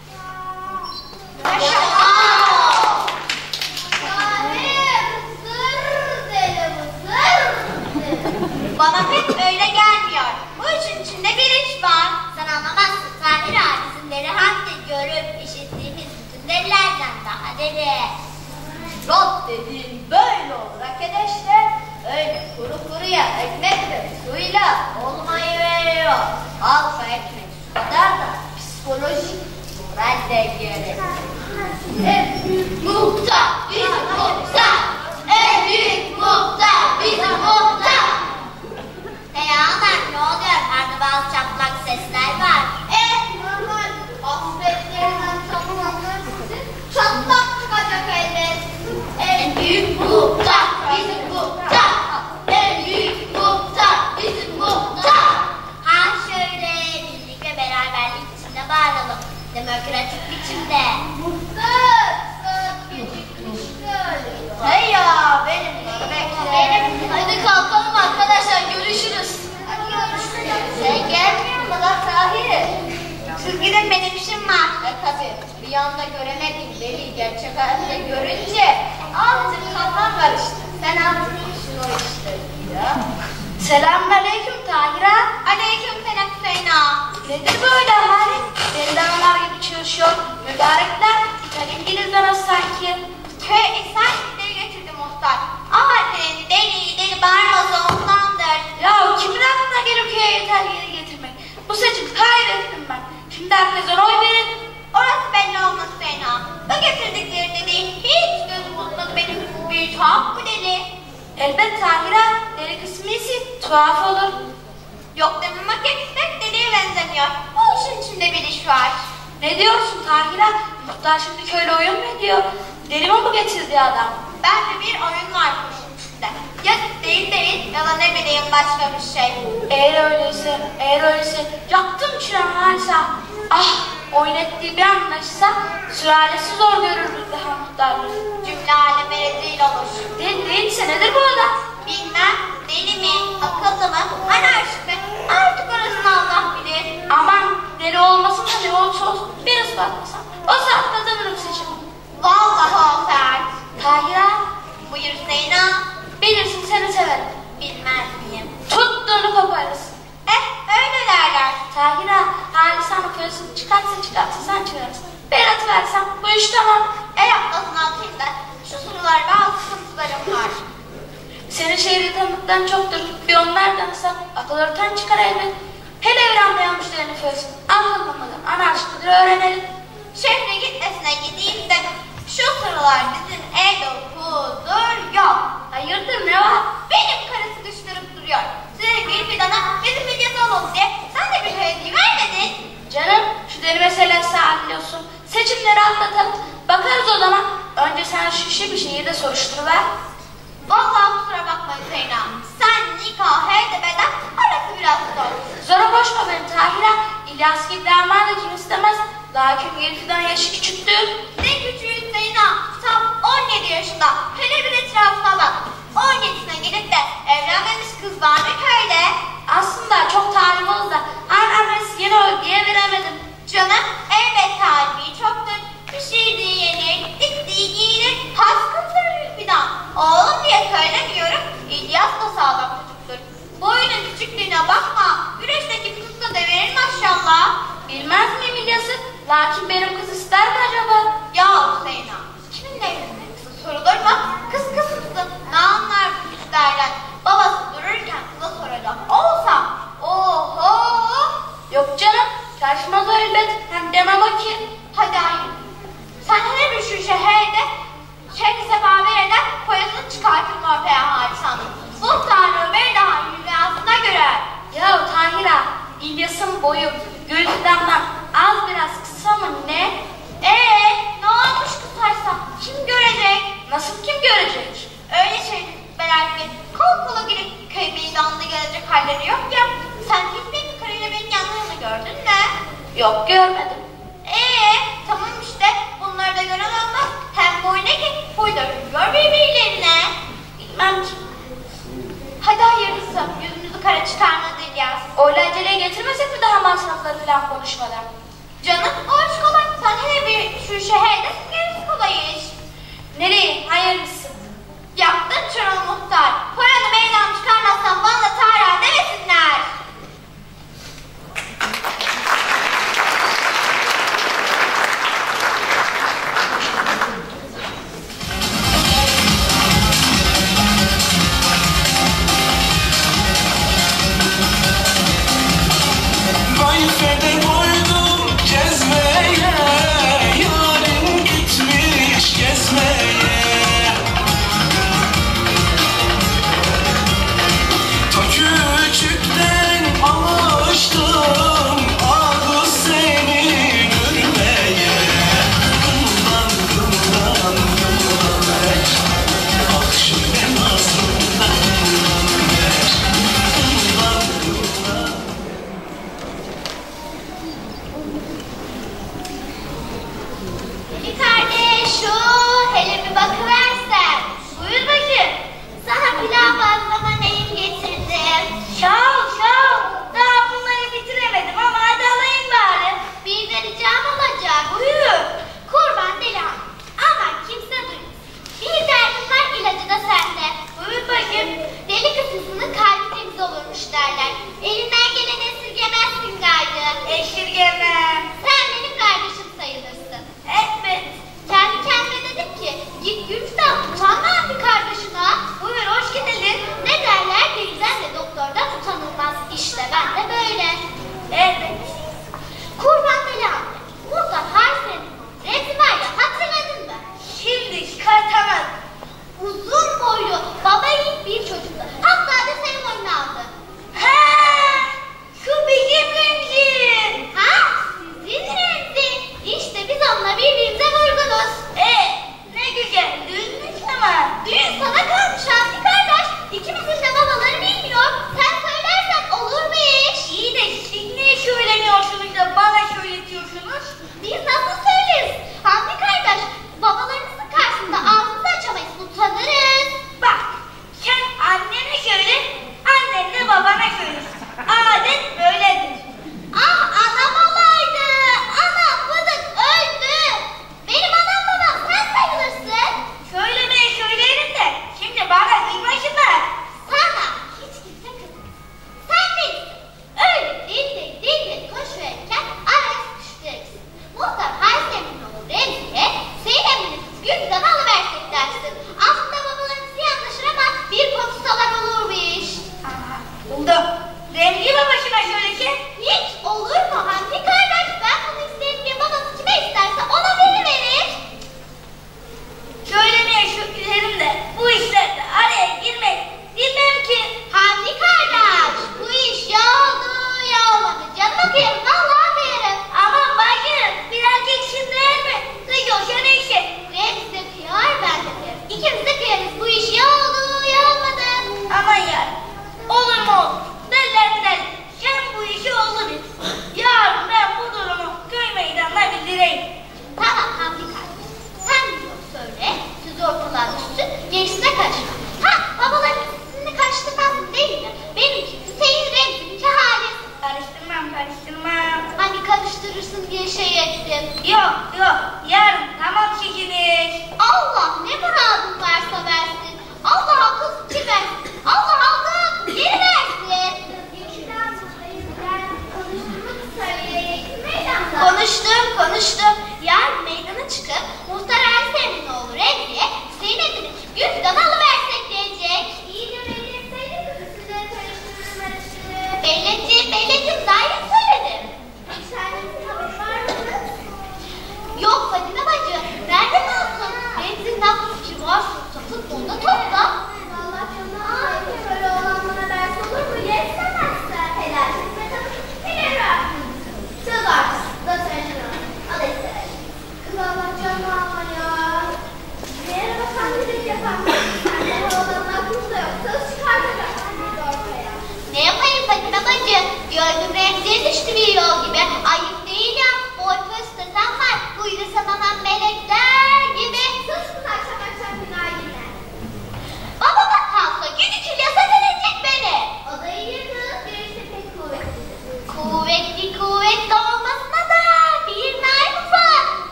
Speaker 5: Maşallah. Zahir, zır deli mısır? Bana pek öyle gelmiyor. Bu işin içinde bir iş var. Sen anlamazsın Zahir abi. Bizim deli hatta görüp işittiğimiz bütün delilerden daha deli. Rot dediğin böyle olur arkadaşlar. Öyle kuru kuruya ekmekle suyla olmayı veriyor. Halka ekmek su kadar da psikolojik moral de gerek. En büyük muhtar bizim muhtar. En büyük muhtar bizim muhtar. Beyazlar ne oluyor? Arada bazı çatlak sesler var. Eh normal. Hasretlerinden çatlanlar için çatlak çıkacak elbet. En büyük muhtar bizim muhtar. En büyük muhtar bizim muhtar. Ha şöyle birlik ve beraberlik içinde bağıralım. Demokratik biçimde. Muhtar, saat gecikmişler. Hey ya benim bekle. Benim. Hadi kalkalım arkadaşlar, görüşürüz. Hadi görüşürüz. Sen gelmiyor mu lan Tahir? Siz gidin, benim işim var. E tabi bir anda göremediğim deli gerçek hayatta görünce azıcık kafam karıştı. Sen anlatmışsın o işte ya. Selamünaleyküm Tahir'a. Aleyküm selam Hüseyin'a. Nedir böyle hali? Delidanlar gibi çalışıyor. Mübarekler İthal İngiliz'den az sanki. Köy esen deli getirdi muhtar. Aferin deli deli bağırmasa ondandır. Ya kimin aklına gelir köye yeter geri getirmek? Bu seçim kaybettim ben. Şimdi herkese oy verin. Orası belli olmaz Hüseyin'a. Bu getirdikleri dediğin hiç gözüm tutmadı benim. Bir tuhaf bu deli. Elbet Tahir'a deli kısmı ise tuhaf olur. Yok dememek eksik deliye benzemiyor. Bu işin içinde bir iş var. Ne diyorsun Tahir'a? Muhtar şimdi köylü oyun mu ediyor? Deli mi bu getirdiği adam? Bence bir oyun var bu işin içinde. Ya değil değil ya da ne bileyim başka bir şey. Eğer öyleyse, eğer öyleyse yaktım çıran halsa. Ah, oyun ettiği bir anlaşsa sülalesi zor görürüz daha muhtarlığı. Cümle aleme rezil olur. Değil değilse nedir bu adam? Bilmem, deli mi, akıllı mı, anarşik mi? Artık orasını Allah bilir. Aman deli olmasın da ne olursa olsun bir ispatlasam. O saat kazanırım seçimi. Vallahi o saat. Tahir'a, buyur Zeyna. Bilirsin seni severim. Bilmez miyim? Tuttuğunu koparırız. Eh öyle derler. Tahir'a, Halisa'nın köyüsünü çıkartsa çıkartsa sen çıkarırsın. Bir atıversem bu iş tamam. E yapmasın atayım da şu sorular bazı sıkıntılarım var. Senin şehri tanıdıkların çoktur. Bir onlardan ise akıllarından çıkar elbet. Hele bir anlayan müşterinin köyüsünü akıllanmadan anarşikleri öğrenelim. Şehre gitmesine gideyim de şu sıralar bizim evde hudur yok. Hayırdır ne var? Benim karısı düştürüp duruyor. Senin bir fidana bizim midyası olalım diye sen de bir hediye vermedin. Canım şu deli meselesi hallediyorsun. Seçimleri atlatalım. Bakarız o zaman. Önce sen şu işi bir şehirde soruşturuver. Vallahi kusura bakma Zeyna. Sen nikah edemeden arası biraz zor. Zora koşma benim Tahir'a. İlyas gibi damadı kim istemez. Lakin Elif'den yaşı küçüktür. Ne küçüğü Zeyna? Tam on yedi yaşında. Hele bir etrafına bak. on yedisine gelip de evlat
Speaker 4: kız var mı köyde?
Speaker 5: Aslında çok talip oldu da annesi yeni öldü diye veremedim.
Speaker 4: Canım elbet talibi çoktur. Pişirdiği yenir, diktiği giyilir, haskındır fidan. Oğlum diye söylemiyorum, İlyas da sağlam çocuktur. Boyunun küçüklüğüne bakma, güreşteki bir kız da deverir maşallah.
Speaker 5: Bilmez miyim İlyas'ı? Lakin benim kız ister mi acaba?
Speaker 4: Ya Hüseyin ağa, kimin evlenmek kızı sorulur mu? Kız kızımsın, ne anlar bu işlerden? Babası dururken kıza soracak olsa, oho!
Speaker 5: Yok canım, şaşmaz o elbet. Hem demem o ki.
Speaker 4: Hadi aynı. Sen hele bir şu şehirde şehri sefaver eden koyasını çıkartırma ortaya hadisanın. Muhtarlığı bir daha rüyasına göre.
Speaker 5: Ya Tahira, İlyas'ın boyu Gülfidan'dan az biraz kısa mı ne?
Speaker 4: Eee ne olmuş kısaysa kim görecek?
Speaker 5: Nasıl kim görecek?
Speaker 4: Öyle şeyler gibi kol kola girip köy meydanında gelecek halleri yok ya. Sen hiç benim karıyla benim yanlarını gördün mü?
Speaker 5: Yok görmedim.
Speaker 4: Eee tamam işte bunları da gören olmaz. Hem boy ne ki boy da gör birbirlerine.
Speaker 5: Bilmem ki.
Speaker 4: Hadi hayırlısı yüzümüzü kara çıkarmadı İlyas.
Speaker 5: Öyle aceleye getirmesek mi daha masrafları falan konuşmadan?
Speaker 4: Canım o iş kolay. Sen hele bir şu şehirde gerisi kolay iş.
Speaker 5: Nereye? Hayırlısı.
Speaker 4: Yaktın çırıl muhtar. Paranı meydan çıkarmazsan bana da Tahra demesinler.
Speaker 6: Vay fede koydum cezveye, yarın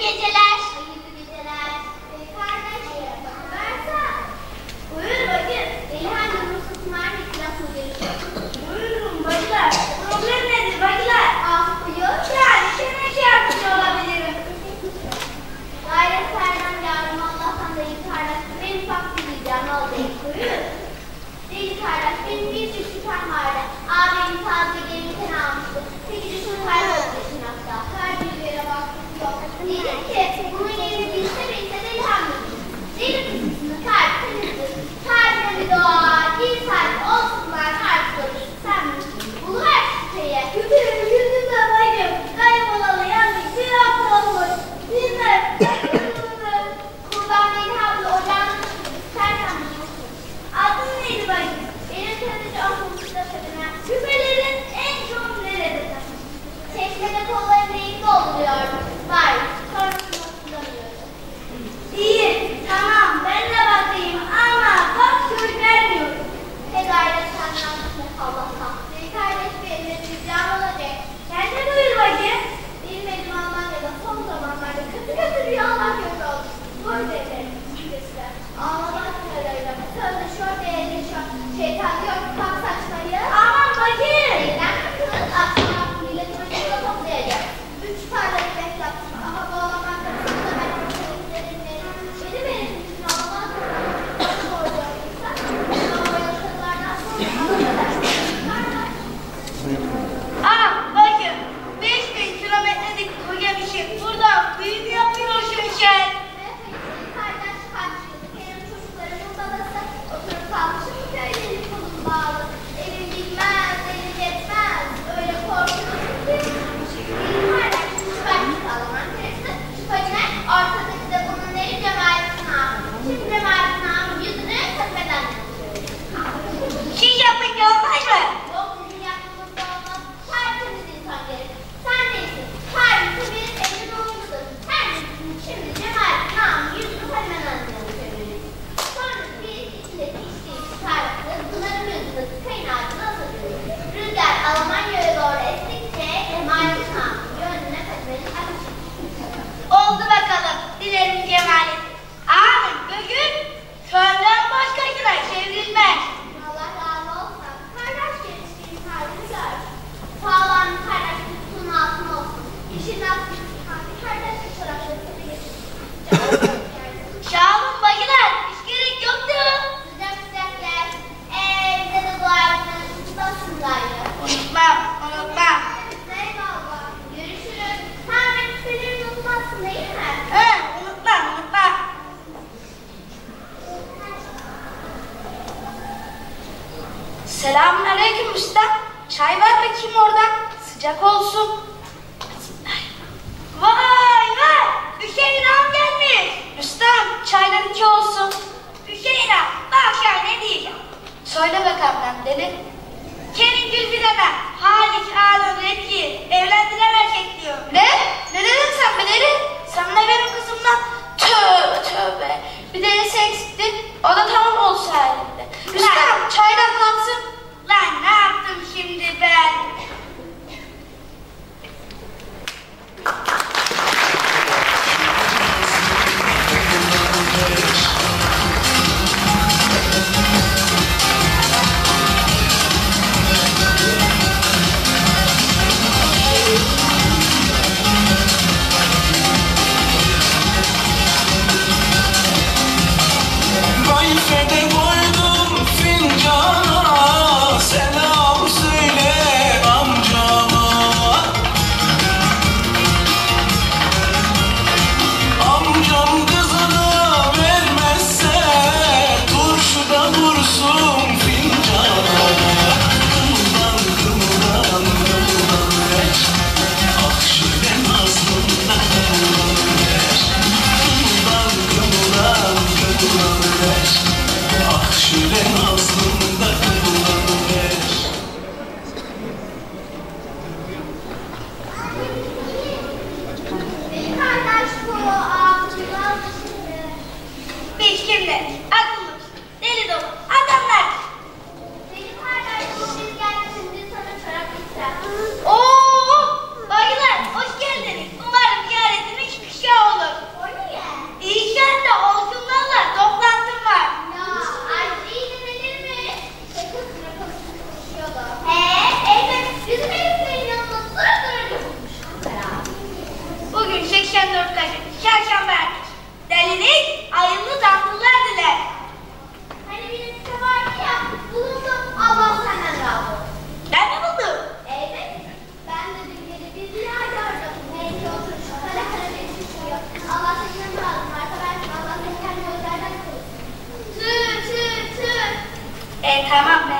Speaker 4: geceler. Hayırlı geceler. Ee, kardeşim, varsa. Buyur bakın. Elhan ruhsatım var mı? İklasını görüşürüz. Buyurun bacılar. Problem nedir bacılar? Ah buyur. Yani şuna şey yapmış olabilirim. Gayret serden yardım Allah'tan da iyi kardeş. Benim ufak bir ricam oldu. Buyur. Değil kardeş. Benim bir sürü şüphem vardı. Ağabenim taze gelirken almıştı. Peki düşün kayboldu için hatta. Her bir yere baktım yok. Dedim ki bunun yerini bilse bilse de yanmıyor. Deli kızısını kalp temizdir. Kalbine bir doğar. Bir kalp olsunlar kalp görür. Sen mi? Buluver şüpheye. Yüzüm yüzümde bayım. Kaybolalı yanlış bir hafta olmuş. Bilmem. Kurban beni abla ocağını tutmuş. Serkan biliyorsun. Adın neydi bayım? Benim tepeci okumuşta tepene. Şüphelerin en çok nerede? Çeşmede kolların neyi dolduruyordu? Var. Sonrasını hatırlamıyorum. İyi. Tamam. Ben de bakayım ama bak şöyle gelmiyorum. Ne gayret senden tutmak Allah'tan. Bir kardeş bir eline ricam olacak. Kendi buyur bakayım. Bilmedim Almanya'da son zamanlarda kötü kötü rüyalar görüyorum. Böyle ederim. Kesinler. Ağlamak kararıyla. Sözde şort değerli şort. Şeytan yok. Kalk saçmayı. Aman bakayım. Neden kız? Akşam aklım milleti başına toplayacak. Üç tane bebek yaptım. Ama bu olanlar karşısında ben kötülerim benim. Beni benim için Allah'ın kararıyla. Soracağım insan. Ama o yaşadılardan sonra aa bakın. Beş bin kilometrelik koyamışım. Buradan büyük yapıyorsun sen. Kardeş kaçtı. Benim çocuklarımın babası oturup kalmışım. Köylerin kolum bağlı. Elim bilmez, elim yetmez. Öyle korkuyorsun ki. Benim kardeş şüphacı sağlaman teresi. Şüphacı ortadaki de bunun neri Cemalettin abi. Şimdi Cemalettin abi yüzünü tepeden siz yapınca olmaz mı? Yok sizin yaptığınızda olmaz. Tertemiz insan gerekir. Sen neysin? Tertemiz benim emin olmalıdır. Her neysin? Şimdi Cemalettin abi yüzünü hemen anlayalım çeviririz. Sonra bir içindeki içtiği çıkarttı. Bunların yüzündeki kaynağını nasıl görüyor? Rüzgar Almanya'ya doğru estikçe Cemalettin abi yönüne kaçmanın ateşi. Oldu bakalım. Dilerim Cemalettin. Abi bugün senden başkasına çevrilmez. Allah razı olsun. Kardeş geliştiğin halini gör. Sağlam bir kardeş kutusunun altına olsun. İşin nasıl bir kardeş bir taraflarını geçin. Sağ olun bacılar. Hiç gerek yoktu. Sıcak sıcak gel. Eee bize de dua etmeniz tutasın gayrı. Unutmam, unutmam. Eyvallah. Görüşürüz. Ha ben şüpheleri unutmazsın değil mi? He unutmam, unutmam. Selamünaleyküm usta. Çay ver bakayım oradan. Sıcak olsun. Vay vay. Hüseyin ağam gelmiş. Ustam çaydan iki olsun. Hüseyin ağam bak çay ne diyeceğim. Söyle bakalım lan deli. Kerim Gülbidan'a Halis ağanın reddi evlendiren erkek diyor. Ne? Ne dedin sen be deli? Sen de benim kızımla tövbe tövbe. Bir delisi eksikti. O da tamam olsa halinde. Ustam çaydan kalsın. Lan ne yaptım şimdi ben?
Speaker 6: Gayfede koydum fincana, selam söyle amcama. Amcam kızını vermezse turşuda vursun fincana. Kımdan kımdan kımdan ver, ah şöyle nazlımdan kımdan ver. Kımdan kımdan kımdan ver, ah şöyle nazlımdan kımdan ver.
Speaker 4: Benim kardeş bu ağzından şimdi. Biz şimdi akıllı, deli dolu adamlar. Benim kardeş bu biz geldiğinde sana çorap gitsen. Ooo! Bayılar hoş geldiniz. Umarım ziyaretiniz hiçbir şey olur. değişken dört kaşık, çarşamba erkek. Delilik, hayırlı tatlılar diler. Hani bir liste vardı ya, bulundum, Allah senden razı olsun. Ben mi buldum? Evet, ben de dün gece bir rüya gördüm. Neyse oturmuş, kara kara bir çıkıyor. Allah senden razı olsun arkadaşlar, Allah seni kendi gözlerden korusun. Tü tü tü. E tamam be.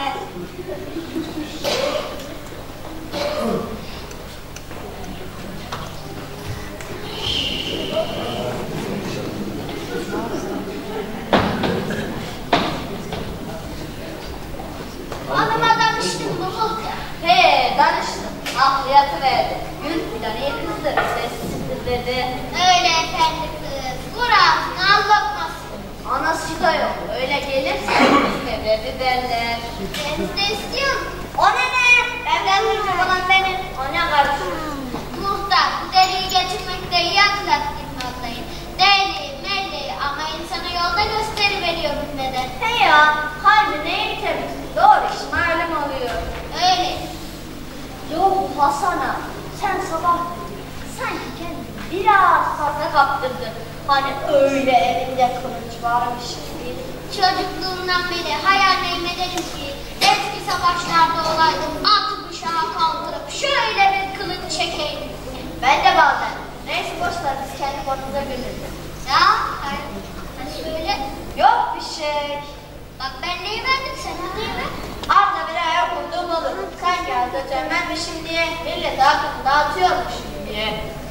Speaker 4: Hanıma danıştım bozuldu. He danıştım. Ahliyatı verdi. Gül filan iyi kızdır. Sessizdir dedi. Öyle efendi kız. Vur ağzını anlatmasın. Anası da yok. Öyle gelirse sebebi derler. Ben de istiyorum. O ne ne? Evden hırcı olan benim. O ne karışır? Muhtar bu deliği geçirmekte iyi atlattım vallahi. Deli, melli ama insana yolda gösteriveriyorum dedi. He ya, kalbi neyi temizliyor? Doğru iş malum oluyor. Öyle. Yok Hasan'a, sen sabah sanki kendini biraz fazla kaptırdın. Hani öyle elinde kılıç varmış gibi. Çocukluğumdan beri hayallerim ederim ki eski savaşlarda olaydım, altı bıçağı kaldırıp şöyle bir kılıç çekeydim. Ben de bazen. Neyse boşver biz kendi konumuza gülürüz. Ya hayır. Hani böyle yok bir şey. Bak ben neyi verdim sana neyi ver? Arda bir ayak vurduğum olur. Sen gel de cömertmişim diye millet aklını dağıtıyormuşum diye.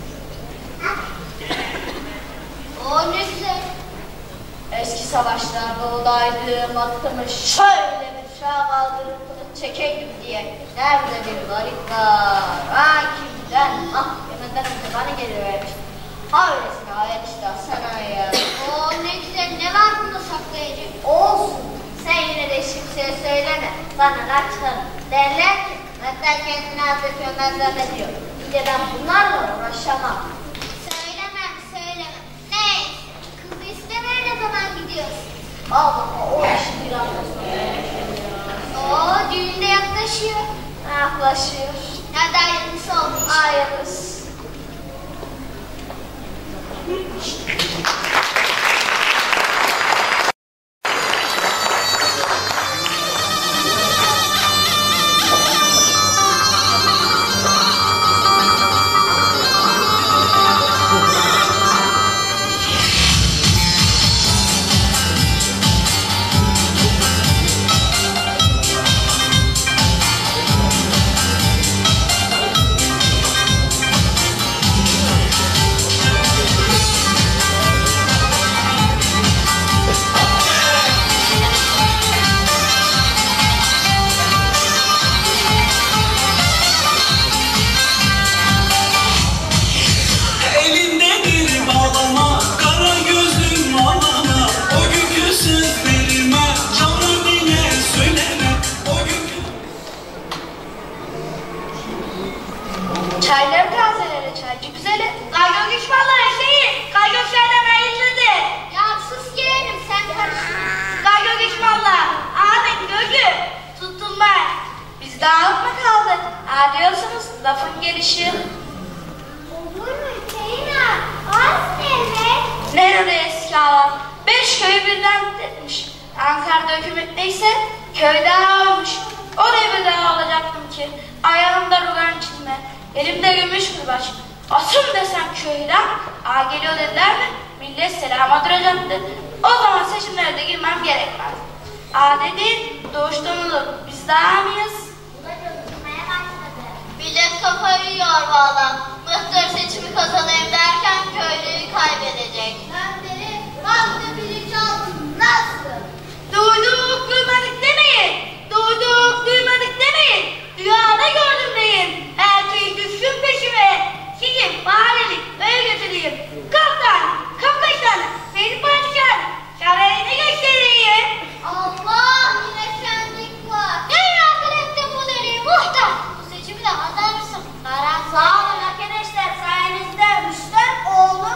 Speaker 4: O ne güzel. Eski savaşlarda olaydım, atımı şöyle bir şaha kaldırıp kılıç çekeydim diye. Nerede bir garip var? Ha kimden? Ah yemeden önce bana gelivermiş. Ha öylesine hayal işte sana ya. Oo ne güzel, ne var bunda saklayıcı? Olsun. Sen yine de kimseye söyleme. Bana laf çıkarım. Derler ki, hatta kendini hazır görmezler ne diyor. Bir de ben bunlarla uğraşamam. Söylemem, söylemem. Neyse, kızı istemeye ne zaman gidiyorsun? Allah o işi bir hafta sonra. Oo, düğünde yaklaşıyor. Yaklaşıyor. Hadi hayırlısı olmuş. Hayırlısı. Çayları tazelere çaycı güzeli. Kaygan güç vallahi şeyi. Kaygan çaydan ayrıldı. Ya sus yeğenim sen karışma. Kaygan güç vallahi. Ahmet Gögü. Tutulmaz. Biz dağılıp mı kaldık? Ha diyorsunuz lafın gelişi. Olur mu Hüseyin'a? Az evet. Nerede eski alan? Beş köyü birden etmiş. Ankara'da hükümet neyse köy dağı olmuş. Oraya bir dağı alacaktım ki. Ayağımda rugan içinde. Elimde gümüş kırbaç. Asım desem köyden. Aa geliyor dediler mi? Millet selama duracaktı. O zaman seçimlere de girmem gerekmez. Aa dediğin doğuştan olur. Biz daha mıyız? Millet kafayı yiyor valla. Mıhtır seçimi kazanayım derken köylüyü kaybedecek. Senderi kalktı bilinçaltı. Nasıl? Duyduk duymadık demeyin. Duyduk duymadık demeyin. Rüyada gördüm deyin. Erkeği düşsün peşime. Sizi mahallelik öyle götüreyim. Kaptan, kapkaç tane. Beni padişah. Şarayını göstereyim. Allah yine şenlik var. Neyin akıl ettin bu deliği muhtar? Bu seçimi de hazır mısın? Karan sağ olun arkadaşlar. Sayenizde Müslüm oğlu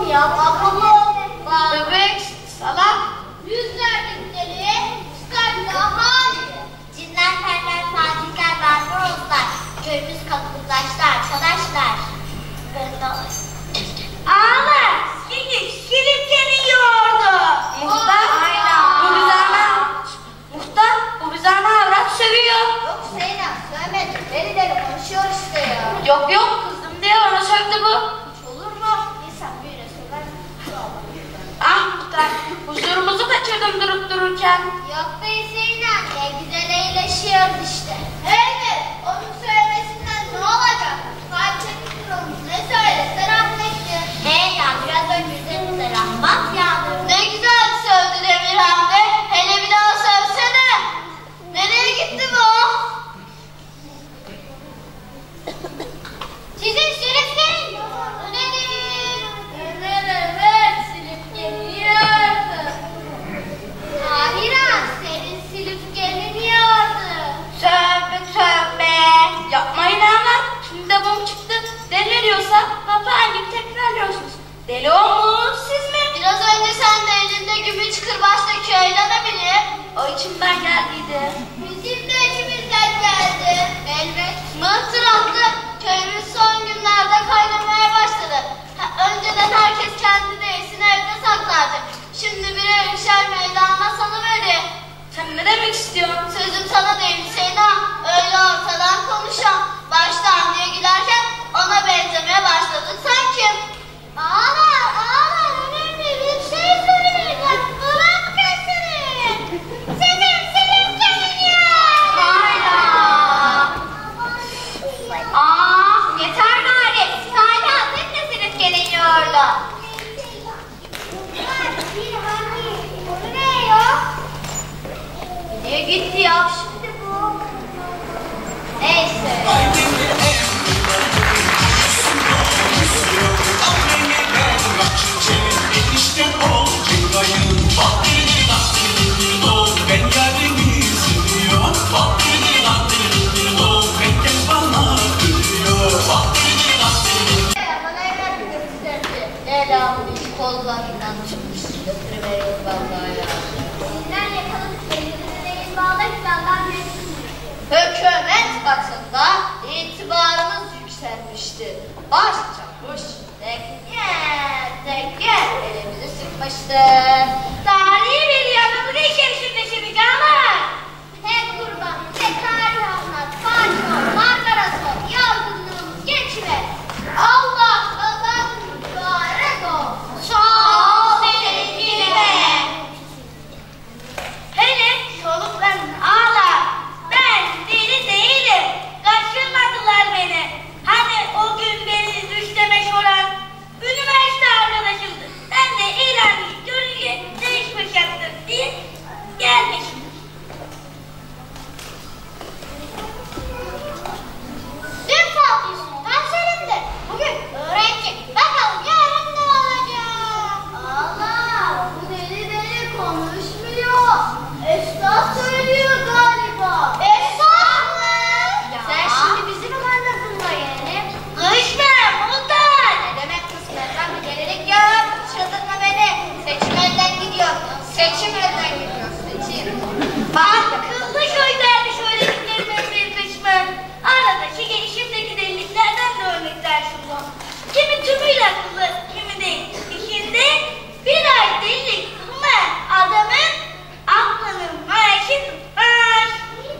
Speaker 4: yap, akıllı ol. Bebek, salak. Yüzlerdeki deli, çıkarttığı hali. Cinler, perler, fatihler, barbaroslar. Köyümüz kapıdaşlar, arkadaşlar.
Speaker 5: Ağlar, seni silifkenin yoğurdu. Muhtar, bu bize ana, muhtar, bu bize ana avrat sövüyor.
Speaker 4: Yok Zeynep, sövmedim. Deli deli konuşuyor işte ya.
Speaker 5: Yok yok, kızdım diye ona sövdü bu.
Speaker 4: Hiç olur mu? İnsan birine söver.
Speaker 5: Ah muhtar, huzurumuzu kaçırdım durup dururken.
Speaker 4: Yok be Zeynep, ne güzel eğleşiyoruz işte. Evet, onun söylemesinden ne olacak? Kalpçelik durumumuz ne söylese rahmetli. He ya, biraz önce üzerimize rahmat yağdı. Ne güzel sövdü Demirhan be. Hele bir daha sövsene. Nereye gitti bu? Sizin siliflerin yolu nedir? Evet evet, siliflerin yolu. Tahirhan, senin silifkenin yolu.
Speaker 5: Tövbe tövbe. Yapmayın ağlar, şimdi de bom çıktı. Deli diyorsa papağan gibi tekrarlıyorsunuz. Deli olmuş siz mi?
Speaker 4: Biraz önce sen de elinde gümüş kırbaçla köyden ne bileyim?
Speaker 5: O içimden geldiydi.
Speaker 4: Bizim de içimizden geldi. Elbet. Mıhtıraplı köyümüz son günlerde kaynamaya başladı. Ha, önceden herkes kendi değilsin evde saklardı. Şimdi bir evşer meydana salıverdi.
Speaker 5: Sen ne demek istiyorsun?
Speaker 4: Sözüm sana değil Seyna. Öyle ortadan konuşan. Baştan diye giderken ona benzemeye başladık sanki. Ağlar ağlar, önemli bir şey söyleyeceğim. Bırak sesini. Senin senin geliyor.
Speaker 5: Hala.
Speaker 4: Aa, yeter gari. Hala sen de silip geliyordu. Bu ne ya? Niye gitti ya şimdi bu? Neyse. Bana evlat gösterdi. Elhamdülillah iş kollarından çıkmış. Götürüveriyor vallahi ya. Sizden yakaladık kendimizi değil bağlayıp yandan hükümet katında itibarımız yükselmişti. Baş çamış, teker teker elimizi sıkmıştı.
Speaker 5: Tarihi bir yanımızı içerisinde şimdi ama.
Speaker 4: Tek kurban, tek tarih anlat, panço, margarası, yorgunluğumuz geçiver. Allah Allah mübarek ol. Sağ ol sevgilime.
Speaker 5: Hele soluklanın ağlar. Ben deli değilim. Kaçırmadılar beni. Hani o gün beni düşlemek olan üniversite arkadaşımdı. Ben de İran görünce değişmiş yaptım diye gelmişim.
Speaker 4: Dün Fatih Sultan Selim'di. Bugün öğrenci. Bakalım yarın ne olacak? Allah, bu deli deli konuşmuyor. Esnaf söylüyor galiba. Esnaf mı? Sen şimdi bizi mi anladın da yani?
Speaker 5: Kışma muhtar.
Speaker 4: Ne demek kısmetten bir delilik yok. Çıldırtma beni. Seçim elden gidiyor. Seçim elden gidiyor. Seçim.
Speaker 5: Akıllı köylerdi söylediklerimin bir kısmı. Aradaki gelişimdeki deliliklerden de örnekler sundu. Kimi tümüyle akıllı, kimi değil. İçinde bir ay delilik bulunmayan adamın aklının maaşı tutmaz.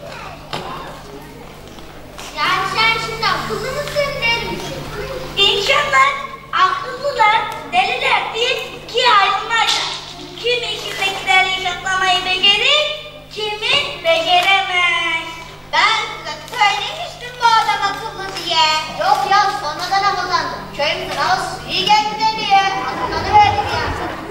Speaker 4: Yani sen şimdi akıllı mısın deli misin?
Speaker 5: İnsanlar akıllılar, deliler diye ikiye ayrılmazlar. Kimi içindekileri hesaplamayı becerir, kimi beceremez.
Speaker 4: Ben size söylemiştim bu adam akıllı diye. Yok ya, sonradan akıllandım. Köyümüzün havası iyi geldi diye. Akıllanı verdim ya.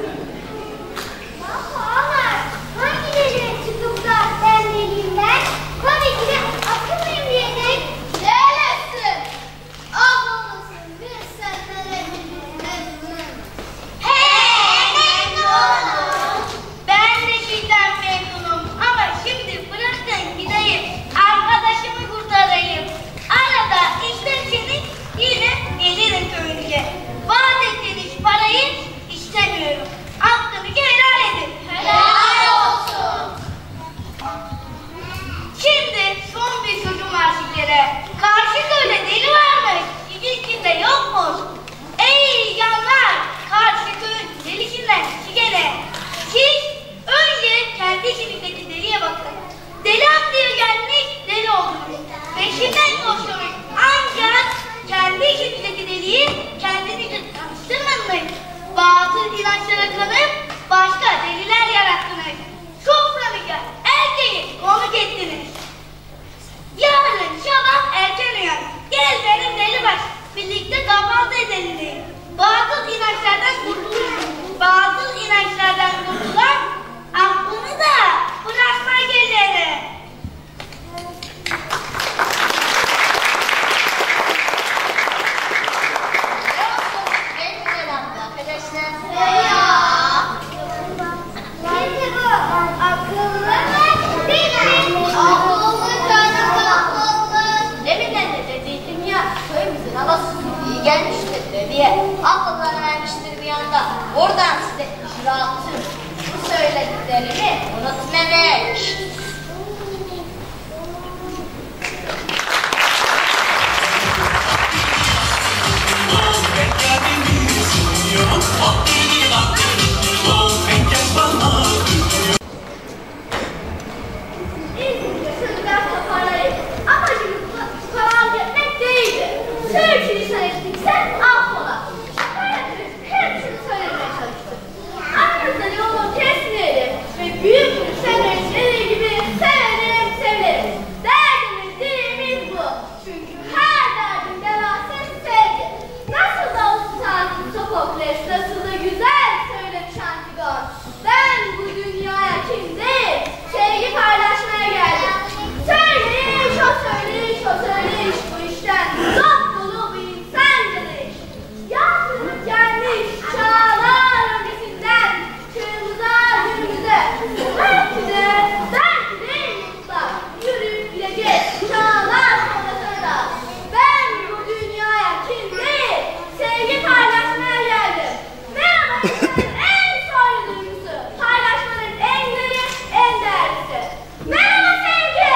Speaker 4: Ağlar, hangi deliğe çıkıp da ben deliyim ben? Tabii ki de akıllıyım diyecek. Neresin? Akıllısın, biz senlere memnun.
Speaker 5: Hey, memnunum. Ben de sizden memnunum ama şimdi bırakın gideyim. Arkadaşımı kurtarayım. Arada isterseniz yine gelirim köyünüze. Vaat
Speaker 4: inançlara kanıp başka deliler yarattınız. Soframıza erkeği konuk ettiniz. Yarın sabah erken uyan. Gel benim deli baş. Birlikte kahvaltı edelim. Batıl inançlardan kurtulur. Batıl inançlardan kurtulan aklını da bırakma gelir.
Speaker 5: Gelmiştir diye akıllarına vermiştir bir anda. Oradan size icraatı, bu söylediklerimi unutmamış.
Speaker 4: İzmir'de sözler toparlayıp amacımız karar etmek değildi. Sürçülisan ettikse affola. Hayatımız hepsini söylemeye çalıştık. Aramızda yolu kesmeyelim ve büyük bir sevmek dediği gibi sevelim sevelim. Derdimiz dilimiz bu. Çünkü her derdin devası sevgi. Nasıl da usta Sofokles, nasıl da güzel söylemiş Antigon. Ben bu dünyaya kim değil, sevgi paylaşmaya geldim. Söyleyiş o söyleyiş o söyleyiş bu işten dop dolu bir insancılık. Yansınıp gelmiş çağlar öncesinden kırmızı günümüze. Belki de, belki değil mutlak, yürüyüp gideceğiz çağlar sonrasına da. Ben bu dünyaya kim değil, sevgi paylaşmaya geldim. Merhaba insanın en soylu duygusu, paylaşmanın en güzeli, en değerlisi. Merhaba sevgi!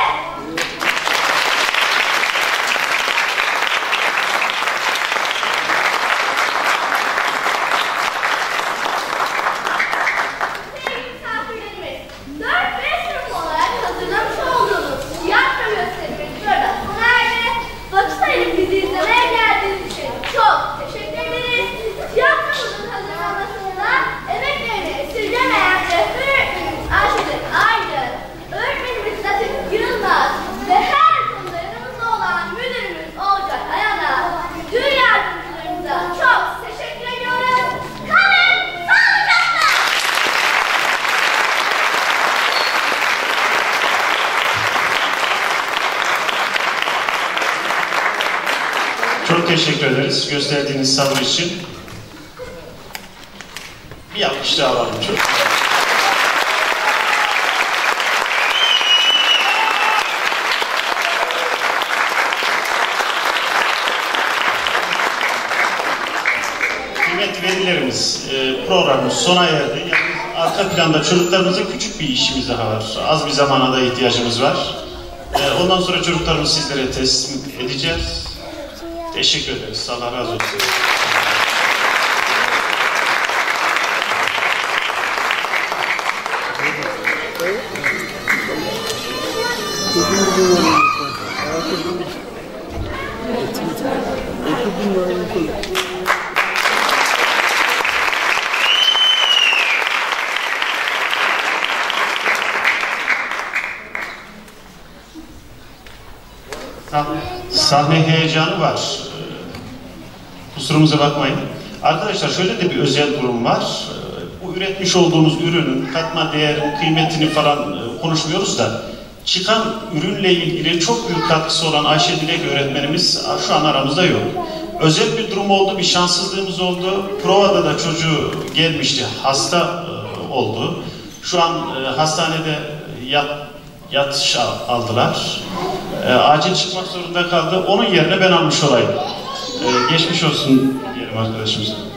Speaker 4: Sevgili misafirlerimiz, dört beş sınıf olarak hazırlamış olduğumuz tiyatro gösterimiz burada sona erdi. Vakit ayırıp bizi izlemeye geldiğiniz için çok teşekkür ederiz. Tiyatromuzun hazırlanmasında emeklerini esirgemeyen rehber öğretmenimiz Ayşegül Aydın, öğretmenimiz Latif Yılmaz ve her konuda yanımızda olan müdürümüz Olcay Ayana, müdür yardımcılarımıza çok teşekkür ediyoruz. Kalın sağlıcakla!
Speaker 1: Çok teşekkür ederiz gösterdiğiniz sabır için. Bir alkış daha alalım. Çok. Kıymetli velilerimiz, e, programımız sona erdi. Yani arka planda çocuklarımızın küçük bir işimiz daha var. Az bir zamana da ihtiyacımız var. E, ondan sonra çocuklarımızı sizlere teslim edeceğiz. Teşekkür ederiz. Allah razı olsun. Sahne heyecanı var. Kusurumuza bakmayın. Arkadaşlar şöyle de bir özel durum var. Bu üretmiş olduğunuz ürünün katma değerin, kıymetini falan konuşmuyoruz da çıkan ürünle ilgili çok büyük katkısı olan Ayşe Dilek öğretmenimiz şu an aramızda yok. Özel bir durum oldu, bir şanssızlığımız oldu. Provada da çocuğu gelmişti, hasta oldu. Şu an hastanede yat, yatış aldılar. Acil çıkmak zorunda kaldı. Onun yerine ben almış olayım. Geçmiş olsun diyelim arkadaşımıza.